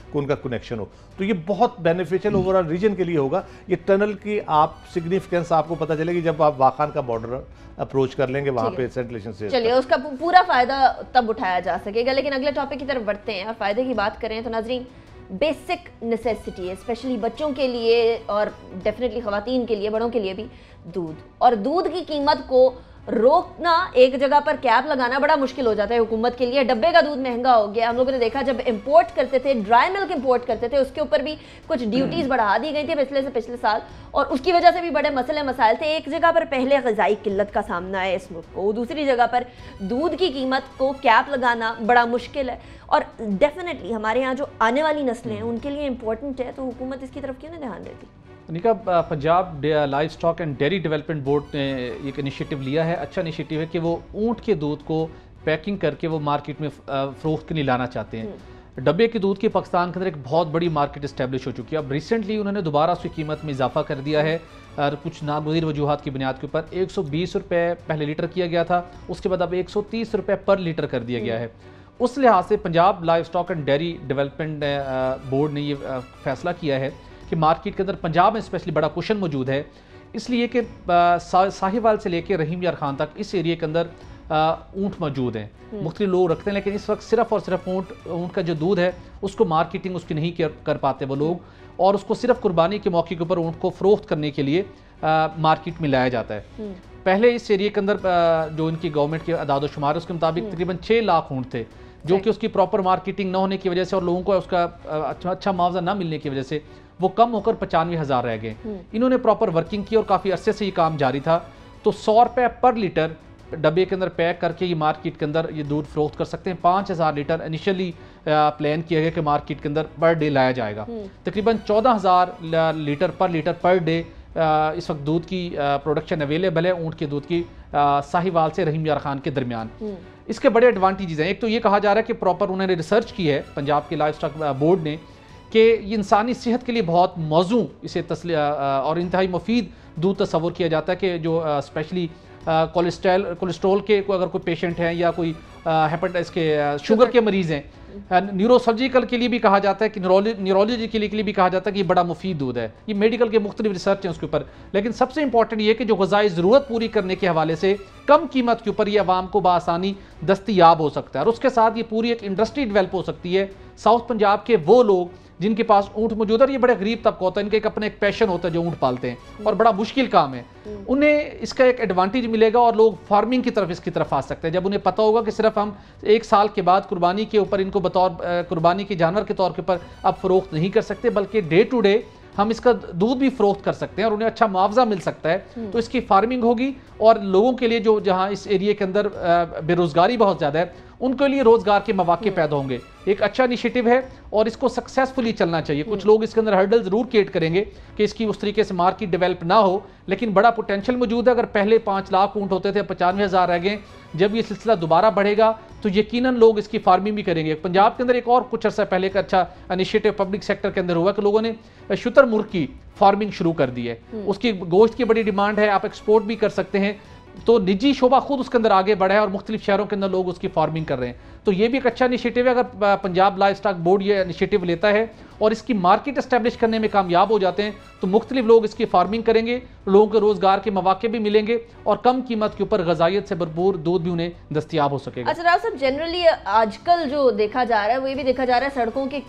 को उनका कनेक्शन हो। तो ये बहुत बेनिफिशियल ओवरऑल रीजन के लिए होगा। ये टनल की आप सिग्निफिकेंस आपको पता चलेगी जब आप वाखान का बॉर्डर अप्रोच कर लेंगे वहाँ पे सेंट्रलेशन से। चलिए, उसका पूरा फायदा तब उठाया जा सकेगा। लेकिन अगले टॉपिक की तरफ बढ़ते हैं और फायदे की बात करें तो नाजरीन, बेसिक नेसेसिटी है स्पेशली बच्चों के लिए और डेफिनेटली ख़वातीन के लिए, बड़ों के लिए भी, दूध। और दूध की कीमत को रोकना, एक जगह पर कैप लगाना बड़ा मुश्किल हो जाता है हुकूमत के लिए। डब्बे का दूध महंगा हो गया। हम लोगों ने देखा जब इंपोर्ट करते थे, ड्राई मिल्क इंपोर्ट करते थे, उसके ऊपर भी कुछ ड्यूटीज़ बढ़ा दी गई थी पिछले से पिछले साल, और उसकी वजह से भी बड़े मसले मसाइल थे। एक जगह पर पहले ग़िज़ाई किल्लत का सामना है इस मुल्क को, दूसरी जगह पर दूध की कीमत को कैप लगाना बड़ा मुश्किल है। और डेफिनेटली हमारे यहाँ जो आने वाली नस्लें हैं उनके लिए इंपॉर्टेंट है, तो हुकूमत इसकी तरफ क्यों नहीं ध्यान देती? निका, Punjab live stock and dairy development board ने एक इनिशिएटिव लिया है, अच्छा इनिशिएटिव है कि वो ऊँट के दूध को पैकिंग करके वो मार्केट में फ़रोख्त के लिए लाना चाहते हैं। डब्बे के दूध की पाकिस्तान के अंदर एक बहुत बड़ी मार्केट इस्टेब्लिश हो चुकी है। अब रिसेंटली उन्होंने दोबारा उसकी कीमत में इजाफा कर दिया है और कुछ नागज़ीर वजूहात की बुनियाद के ऊपर एक सौ बीस रुपये पहले लीटर किया गया था, उसके बाद अब एक सौ तीस रुपये पर लीटर कर दिया गया है। उस लिहाज से Punjab live stock and dairy development board ने ये फैसला किया है कि मार्केट के अंदर पंजाब में स्पेशली बड़ा कुशन मौजूद है, इसलिए कि सा, साहिवाल से लेकर रहीम यार खान तक इस एरिया के अंदर ऊँट मौजूद हैं। मुख्तलिफ लोग रखते हैं, लेकिन इस वक्त सिर्फ और सिर्फ ऊँट ऊँट का जो दूध है उसको मार्केटिंग उसकी नहीं कर, कर पाते वो लोग, और उसको सिर्फ कुर्बानी के मौके के ऊपर ऊँट को फ़रोख्त करने के लिए आ, मार्केट में लाया जाता है। पहले इस एरिया के अंदर जो इनकी गवर्नमेंट के अदाद शुमार है उसके मुताबिक तकरीबन छः लाख ऊँट थे, जो कि उसकी प्रॉपर मार्केटिंग न होने की वजह से और लोगों को उसका अच्छा अच्छा मुआवजा ना मिलने की वजह से वो कम होकर पचानवे हज़ार रह गए। इन्होंने प्रॉपर वर्किंग की और काफ़ी अरसे से ये काम जारी था। तो सौ रुपये पर लीटर डब्बे के अंदर पैक करके ये मार्केट के अंदर ये दूध फ़रोख्त कर सकते हैं। पाँच हज़ार लीटर इनिशियली प्लान किया गया कि मार्केट के अंदर पर डे लाया जाएगा। तकरीबन चौदह हज़ार लीटर पर लीटर पर डे इस वक्त दूध की प्रोडक्शन अवेलेबल है ऊँट के दूध की साहिवाल से रहीम यार खान के दरमियान। इसके बड़े एडवांटेजेस हैं। एक तो ये कहा जा रहा है कि प्रॉपर उन्होंने रिसर्च की है पंजाब के लाइव स्टॉक बोर्ड ने कि ये इंसानी सेहत के लिए बहुत मौजू इसे तस्ली और इंतहाई मुफीद दूध तस्वुर किया जाता है कि जो स्पेशली कोलेस्ट्रॉल कोलेस्ट्रॉल के को अगर कोई पेशेंट हैं या कोई हेपेटाइटिस के शुगर के मरीज़ हैं, न्यूरोसर्जिकल के लिए भी कहा जाता है कि न्यूरोलॉजी के लिए के लिए भी कहा जाता है कि ये बड़ा मुफीद दूध है। ये मेडिकल के मुख्तलिफ रिसर्च हैं उसके ऊपर, लेकिन सबसे इंपॉर्टेंट ये कि जो ग़िज़ाई ज़रूरत पूरी करने के हवाले से कम कीमत के ऊपर ये आवाम को बआसानी दस्तयाब हो सकता है, और उसके साथ ये पूरी एक इंडस्ट्री डेवलप हो सकती है। साउथ पंजाब के वो लोग जिनके पास ऊँट मौजूद है, और ये बड़े गरीब तबका होता है, इनका एक अपना एक पैशन होता है जो ऊँट पालते हैं और बड़ा मुश्किल काम है, उन्हें इसका एक एडवांटेज मिलेगा और लोग फार्मिंग की तरफ इसकी तरफ आ सकते हैं। जब उन्हें पता होगा कि सिर्फ हम एक साल के बाद कुर्बानी के ऊपर इनको बतौर कुर्बानी के जानवर के तौर के ऊपर अब फ़रोख्त नहीं कर सकते, बल्कि डे टू डे हम इसका दूध भी फ़रोख्त कर सकते हैं और उन्हें अच्छा मुआवजा मिल सकता है, तो इसकी फार्मिंग होगी। और लोगों के लिए जो जहाँ इस एरिया के अंदर बेरोज़गारी बहुत ज़्यादा है, उनके लिए रोज़गार के मौके पैदा होंगे। एक अच्छा इनिशिएटिव है और इसको सक्सेसफुली चलना चाहिए। कुछ लोग इसके अंदर हर्डल ज़रूर क्रिएट करेंगे कि इसकी उस तरीके से मार्केट डेवलप ना हो, लेकिन बड़ा पोटेंशियल मौजूद है। अगर पहले पाँच लाख ऊँट होते थे, पचानवे हज़ार रह गए, जब ये सिलसिला दोबारा बढ़ेगा तो यकीनन लोग इसकी फार्मिंग भी करेंगे। पंजाब के अंदर एक और कुछ अर्सा पहले का अच्छा इनिशिएटिव पब्लिक सेक्टर के अंदर हुआ कि लोगों ने शुतुरमुर्ग की फार्मिंग शुरू कर दी है। उसकी गोश्त की बड़ी डिमांड है, आप एक्सपोर्ट भी कर सकते हैं, तो निजी शोबा खुद उसके अंदर आगे बढ़ा है और मुख्तलिफ शहरों के अंदर लोग उसकी फार्मिंग कर रहे हैं। तो ये भी एक अच्छा इनिशिएटिव है। अगर पंजाब लाइव स्टॉक बोर्ड ये इनिशिएटिव लेता है और इसकी मार्केट एस्टेब्लिश करने में कामयाब हो जाते हैं, तो मुख्तलिफ लोग इसकी फार्मिंग करेंगे, लोगों को रोज़गार के मौके भी मिलेंगे और कम कीमत के ऊपर ग़िज़ाइयत से भरपूर दूध भी उन्हें दस्तियाब हो सकेगा। अच्छा राव साहब, जनरली आजकल जो देखा जा रहा है वो ये भी देखा जा रहा है सड़कों के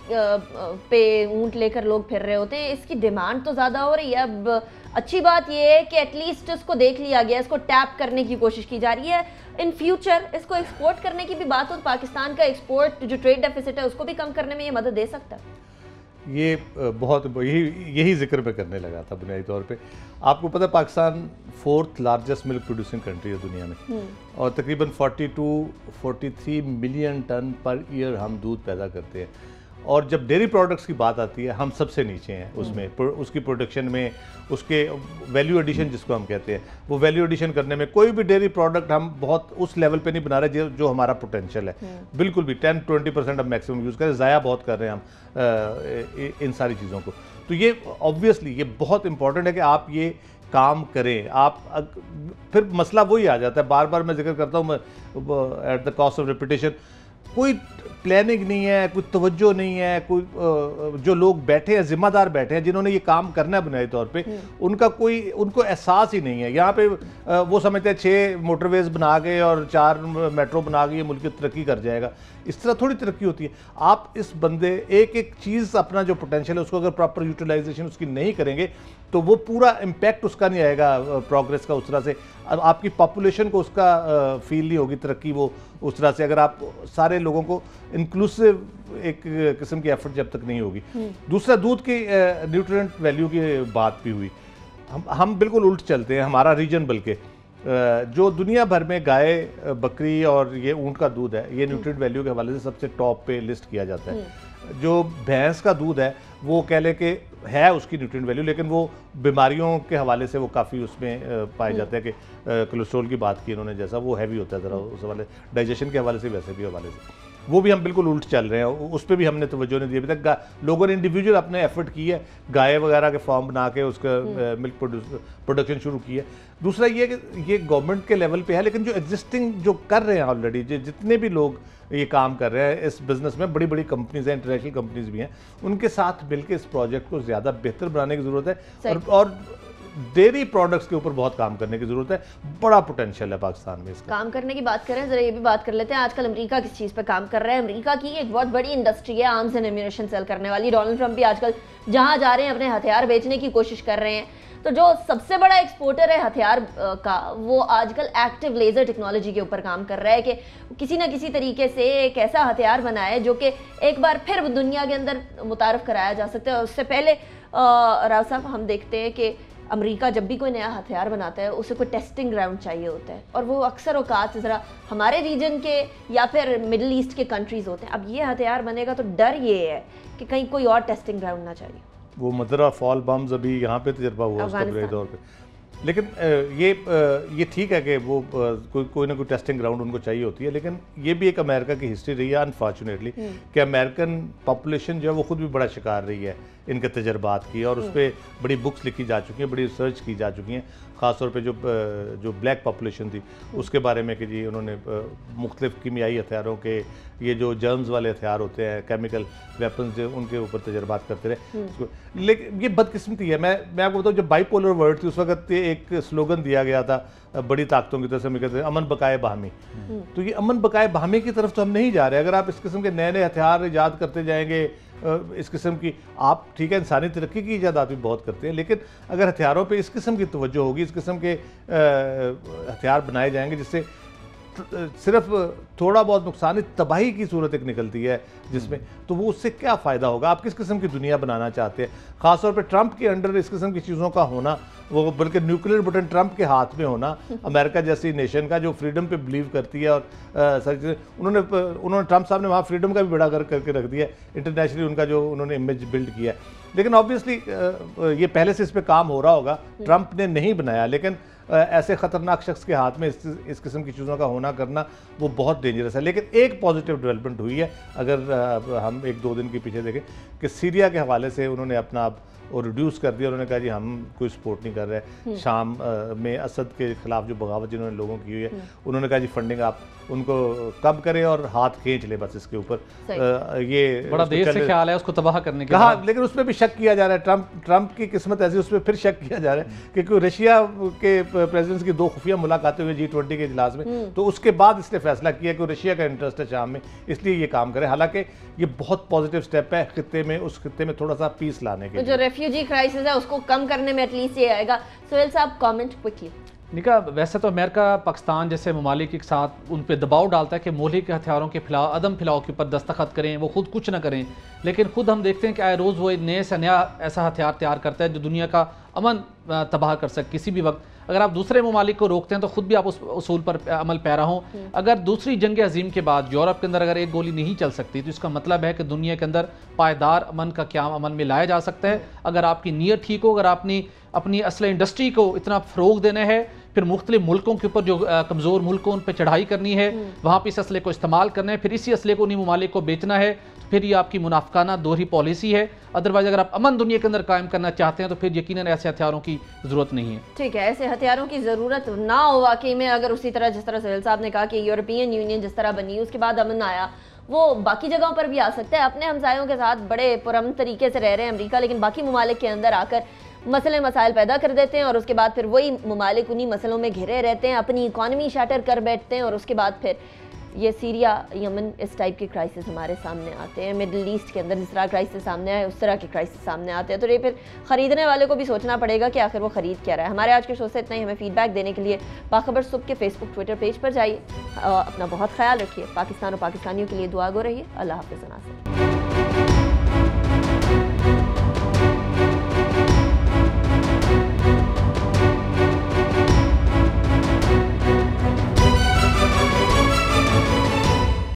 पे ऊँट लेकर लोग फिर रहे होते हैं, इसकी डिमांड तो ज़्यादा हो रही है। अब अच्छी बात यह है कि एटलीस्ट इसको देख लिया गया, इसको टैप करने की कोशिश की जा रही है। इन फ्यूचर इसको एक्सपोर्ट करने की भी बात हो तो पाकिस्तान का एक्सपोर्ट जो ट्रेड डेफिसिट है उसको भी कम करने में ये मदद दे सकता है। ये बहुत यही यही जिक्र मैं करने लगा था बुनियादी तौर पे। आपको पता है Pakistan fourth largest milk producing country है दुनिया में, और तकरीबन बयालीस टू तैंतालीस मिलियन टन पर ईयर हम दूध पैदा करते हैं। और जब डेयरी प्रोडक्ट्स की बात आती है, हम सबसे नीचे हैं उसमें, उसकी प्रोडक्शन में, उसके वैल्यू एडिशन जिसको हम कहते हैं, वो वैल्यू एडिशन करने में कोई भी डेयरी प्रोडक्ट हम बहुत उस लेवल पे नहीं बना रहे जो, जो हमारा पोटेंशियल है। बिल्कुल भी टेन ट्वेंटी परसेंट हम मैक्सिमम यूज़ करें, ज़ाया बहुत कर रहे हैं हम आ, इन सारी चीज़ों को। तो ये ऑब्वियसली ये बहुत इंपॉर्टेंट है कि आप ये काम करें। आप अग, फिर मसला वही आ जाता है, बार बार मैं जिक्र करता हूँ, मैं at the cost of reputation, कोई प्लानिंग नहीं है, कोई तवज्जो नहीं है, कोई जो लोग बैठे हैं जिम्मेदार बैठे हैं जिन्होंने ये काम करना है बुनियादी तौर पे, उनका कोई उनको एहसास ही नहीं है। यहाँ पे वो समझते हैं छः मोटरवेज बना के और चार मेट्रो बना के ये मुल्क की तरक्की कर जाएगा। इस तरह थोड़ी तरक्की होती है। आप इस बंदे एक एक चीज़ अपना जो पोटेंशियल है उसको अगर प्रॉपर यूटिलाइजेशन उसकी नहीं करेंगे तो वो पूरा इम्पैक्ट उसका नहीं आएगा प्रोग्रेस का उस तरह से। अब आपकी पॉपुलेशन को उसका फील नहीं होगी तरक्की वो उस तरह से, अगर आप सारे लोगों को इंक्लूसिव एक किस्म की एफर्ट जब तक नहीं होगी। दूसरा, दूध की न्यूट्रिएंट वैल्यू की बात भी हुई। हम हम बिल्कुल उल्ट चलते हैं, हमारा रीजन बल्कि जो दुनिया भर में गाय, बकरी और ये ऊंट का दूध है ये न्यूट्रिएंट वैल्यू के हवाले से सबसे टॉप पे लिस्ट किया जाता है। जो भैंस का दूध है वो कह लें कि है उसकी न्यूट्रिएंट वैल्यू, लेकिन वो बीमारियों के हवाले से वो काफ़ी उसमें पाए जाते हैं कि कोलेस्ट्रॉल की बात की इन्होंने, जैसा वो हैवी होता है ज़रा उस हवाले, डाइजेशन के हवाले से वैसे भी हवाले से वो भी हम बिल्कुल उल्ट चल रहे हैं। उस पर भी हमने तवज्जो नहीं दी अभी तक। लोगों ने इंडिविजुअल अपने एफर्ट की है, गाय वगैरह के फार्म बना के उसका मिल्क प्रोडक्शन शुरू की है। दूसरा ये कि ये गवर्नमेंट के लेवल पे है, लेकिन जो एग्जिस्टिंग जो कर रहे हैं ऑलरेडी, जितने भी लोग ये काम कर रहे हैं इस बिज़नेस में, बड़ी बड़ी कंपनीज हैं, इंटरनेशनल कंपनीज भी हैं, उनके साथ मिलकर इस प्रोजेक्ट को ज़्यादा बेहतर बनाने की ज़रूरत है। और, और डेयरी प्रोडक्ट्स के ऊपर बहुत काम करने की जरूरत है। बड़ा पोटेंशियल है पाकिस्तान में इसका। काम करने की बात करें, जरा ये भी बात कर लेते हैं आजकल अमेरिका किस चीज़ पे काम कर रहा है। अमेरिका की एक बहुत बड़ी इंडस्ट्री है आर्म्स एंड एम्यूनिशन सेल करने वाली। डोनाल्ड ट्रंप भी आजकल जहां जा रहे हैं अपने हथियार बेचने की कोशिश कर रहे हैं। तो जो सबसे बड़ा एक्सपोर्टर है हथियार का, वो आजकल एक्टिव लेजर टेक्नोलॉजी के ऊपर काम कर रहा है कि किसी ना किसी तरीके से एक ऐसा हथियार बनाए जो कि एक बार फिर दुनिया के अंदर मुतारफ कराया जा सकता है। उससे पहले राव साहब हम देखते हैं कि अमेरिका जब भी कोई नया हथियार बनाता है उसे कोई टेस्टिंग ग्राउंड चाहिए होता है, और वो अक्सर औकात ज़रा हमारे रीजन के या फिर मिडल ईस्ट के कंट्रीज़ होते हैं। अब ये हथियार बनेगा तो डर ये है कि कहीं कोई और टेस्टिंग ग्राउंड ना चाहिए। वो मदरा फॉल बम्स अभी यहाँ पे तजर्बा हुआ उसका बड़े दौर पे, लेकिन ये ये ठीक है कि वो कोई कोई ना कोई टेस्टिंग ग्राउंड उनको चाहिए होती है, लेकिन ये भी एक अमेरिका की हिस्ट्री रही है अनफॉर्चुनेटली कि अमेरिकन पॉपुलेशन जो है वो खुद भी बड़ा शिकार रही है इनके तजर्बात की, और उस पर बड़ी बुक्स लिखी जा चुकी हैं, बड़ी रिसर्च की जा चुकी हैं, ख़ासतौर पे जो जो ब्लैक पॉपुलेशन थी उसके बारे में कि जी उन्होंने मुख्तलिफ कीमियाई हथियारों के, ये जो जर्म्स वाले हथियार होते हैं, केमिकल वेपन्स जो उनके ऊपर तजर्बात करते रहे। लेकिन ये बदकिस्मती है। मैं मैं आपको बताऊँ, जब बाईपोलर वर्ल्ड थी उस वक्त एक स्लोगन दिया गया था बड़ी ताकतों की तरफ से, कहते हैं अमन बकाए बाहमी। तो ये अमन बकाए बाहमी की तरफ तो हम नहीं जा रहे। अगर आप इस किस्म के नए नए हथियार ईजाद करते जाएंगे, इस किस्म की, आप ठीक है इंसानी तरक्की की ईजाद आप भी बहुत करते हैं, लेकिन अगर हथियारों पे इस किस्म की तवज्जो होगी, इस किस्म के हथियार बनाए जाएंगे जिससे सिर्फ थोड़ा बहुत नुकसान, तबाही की सूरत एक निकलती है जिसमें, तो वो उससे क्या फ़ायदा होगा? आप किस किस्म की दुनिया बनाना चाहते हैं? ख़ासतौर पे ट्रंप के अंडर इस किस्म की चीज़ों का होना, वो बल्कि न्यूक्लियर बटन ट्रंप के हाथ में होना, अमेरिका जैसी नेशन का जो फ्रीडम पे बिलीव करती है, और सारी चीज़ें उन्होंने उन्होंने ट्रंप साहब ने वहाँ फ्रीडम का भी बड़ा कर करके रख दिया इंटरनेशनली, उनका जो उन्होंने इमेज बिल्ड किया है। लेकिन ऑब्वियसली ये पहले से इस पर काम हो रहा होगा, ट्रंप ने नहीं बनाया, लेकिन ऐसे ख़तरनाक शख्स के हाथ में इस इस किस्म की चीज़ों का होना करना वो बहुत डेंजरस है। लेकिन एक पॉजिटिव डेवलपमेंट हुई है, अगर हम एक दो दिन के पीछे देखें, कि सीरिया के हवाले से उन्होंने अपना आप और रिड्यूस कर दिया। उन्होंने कहा जी हम कोई सपोर्ट नहीं कर रहे। शाम में असद के खिलाफ जो बगावत जिन्होंने लोगों की हुई है, उन्होंने कहा जी फंडिंग आप उनको कम करें और हाथ खींच ले बस इसके ऊपर। ये बड़ा देर से ख्याल है उसको तबाह करने के कहा, लेकिन उसमें भी शक किया जा रहा है। ट्रंप ट्रंप की किस्मत ऐसी, उसमें फिर शक किया जा रहा है कि क्योंकि रशिया के प्रेसिडेंट की दो खुफिया मुलाकातें हुई जी ट्वेंटी के इजलास में, तो उसके बाद इसने फैसला किया कि रशिया का इंटरेस्ट है शाम में, इसलिए ये काम करे। हालांकि ये बहुत पॉजिटिव स्टेप है खित्ते में, उस खित्ते में थोड़ा सा पीस लाने के। जो रेफ्यूजी क्राइसिस है उसको कम करने में एटलीस्ट ये आएगा। सोहेल साहब कमेंट क्विकली। निका, वैसे तो अमेरिका पाकिस्तान जैसे ममालिक के साथ उन पर दबाव डालता है कि मौलिक के हथियारों के खिलाफ अदम फिलाव के ऊपर दस्तखत करें, वो खुद कुछ ना करें, लेकिन खुद हम देखते हैं कि आए रोज़ वो नए से नया ऐसा हथियार तैयार करता है जो दुनिया का अमन तबाह कर सके किसी भी वक्त। अगर आप दूसरे ममालिक को रोकते हैं तो खुद भी आप उस उसूल पर अमल पैरा हों। अगर दूसरी जंग अजीम के बाद यूरोप के अंदर अगर एक गोली नहीं चल सकती, तो इसका मतलब है कि दुनिया के अंदर पायदार अमन का क़याम अमन में लाया जा सकता है। अगर आपकी नीयत ठीक हो, अगर आपने अपनी असले इंडस्ट्री को इतना फ़रोग देना है, फिर मुख्तलिफ मुल्कों के ऊपर जो कमज़ोर मुल्क उन पर चढ़ाई करनी है, वहाँ पर इस असले को इस्तेमाल करना है, फिर इसी असले को उन्हीं ममालिक को बेचना है, तो फिर ये आपकी मुनाफिकाना दोहरी पॉलिसी है। अदरवाइज अगर आप अमन दुनिया के अंदर कायम करना चाहते हैं तो फिर यकीनन ऐसे हथियारों की ज़रूरत नहीं है। ठीक है, ऐसे हथियारों की ज़रूरत ना हो वाकई में। अगर उसी तरह जिस तरह सोहेल साहब ने कहा कि यूरोपियन यूनियन जिस तरह बनी उसके बाद अमन आया, वो बाकी जगहों पर भी आ सकता है। अपने हमसायों के साथ बड़े पुरअमन तरीके से रह रहे हैं अमेरिका, लेकिन बाकी ममालिक के अंदर आकर मसले मसाइल पैदा कर देते हैं और उसके बाद फिर वही ममालिक उन्हीं मसलों में घिरे रहते हैं, अपनी इकॉनमी शैटर कर बैठते हैं और उसके बाद फिर ये सीरिया, यमन, इस टाइप के क्राइसिस हमारे सामने आते हैं। मिडल ईस्ट के अंदर जिस तरह क्राइसिस सामने आए उस तरह के क्राइसिस सामने आते हैं। तो ये फिर ख़रीदने वाले को भी सोचना पड़ेगा कि आखिर वो ख़रीद क्या रहा है। हमारे आज के शो से इतना ही। हमें फीडबैक देने के लिए बाखबर सुबह के फेसबुक ट्विटर पेज पर जाइए। अपना बहुत ख्याल रखिए। पाकिस्तान और पाकिस्तानियों के लिए दुआ गो रहिए। अल्लाह हाफ़िज़।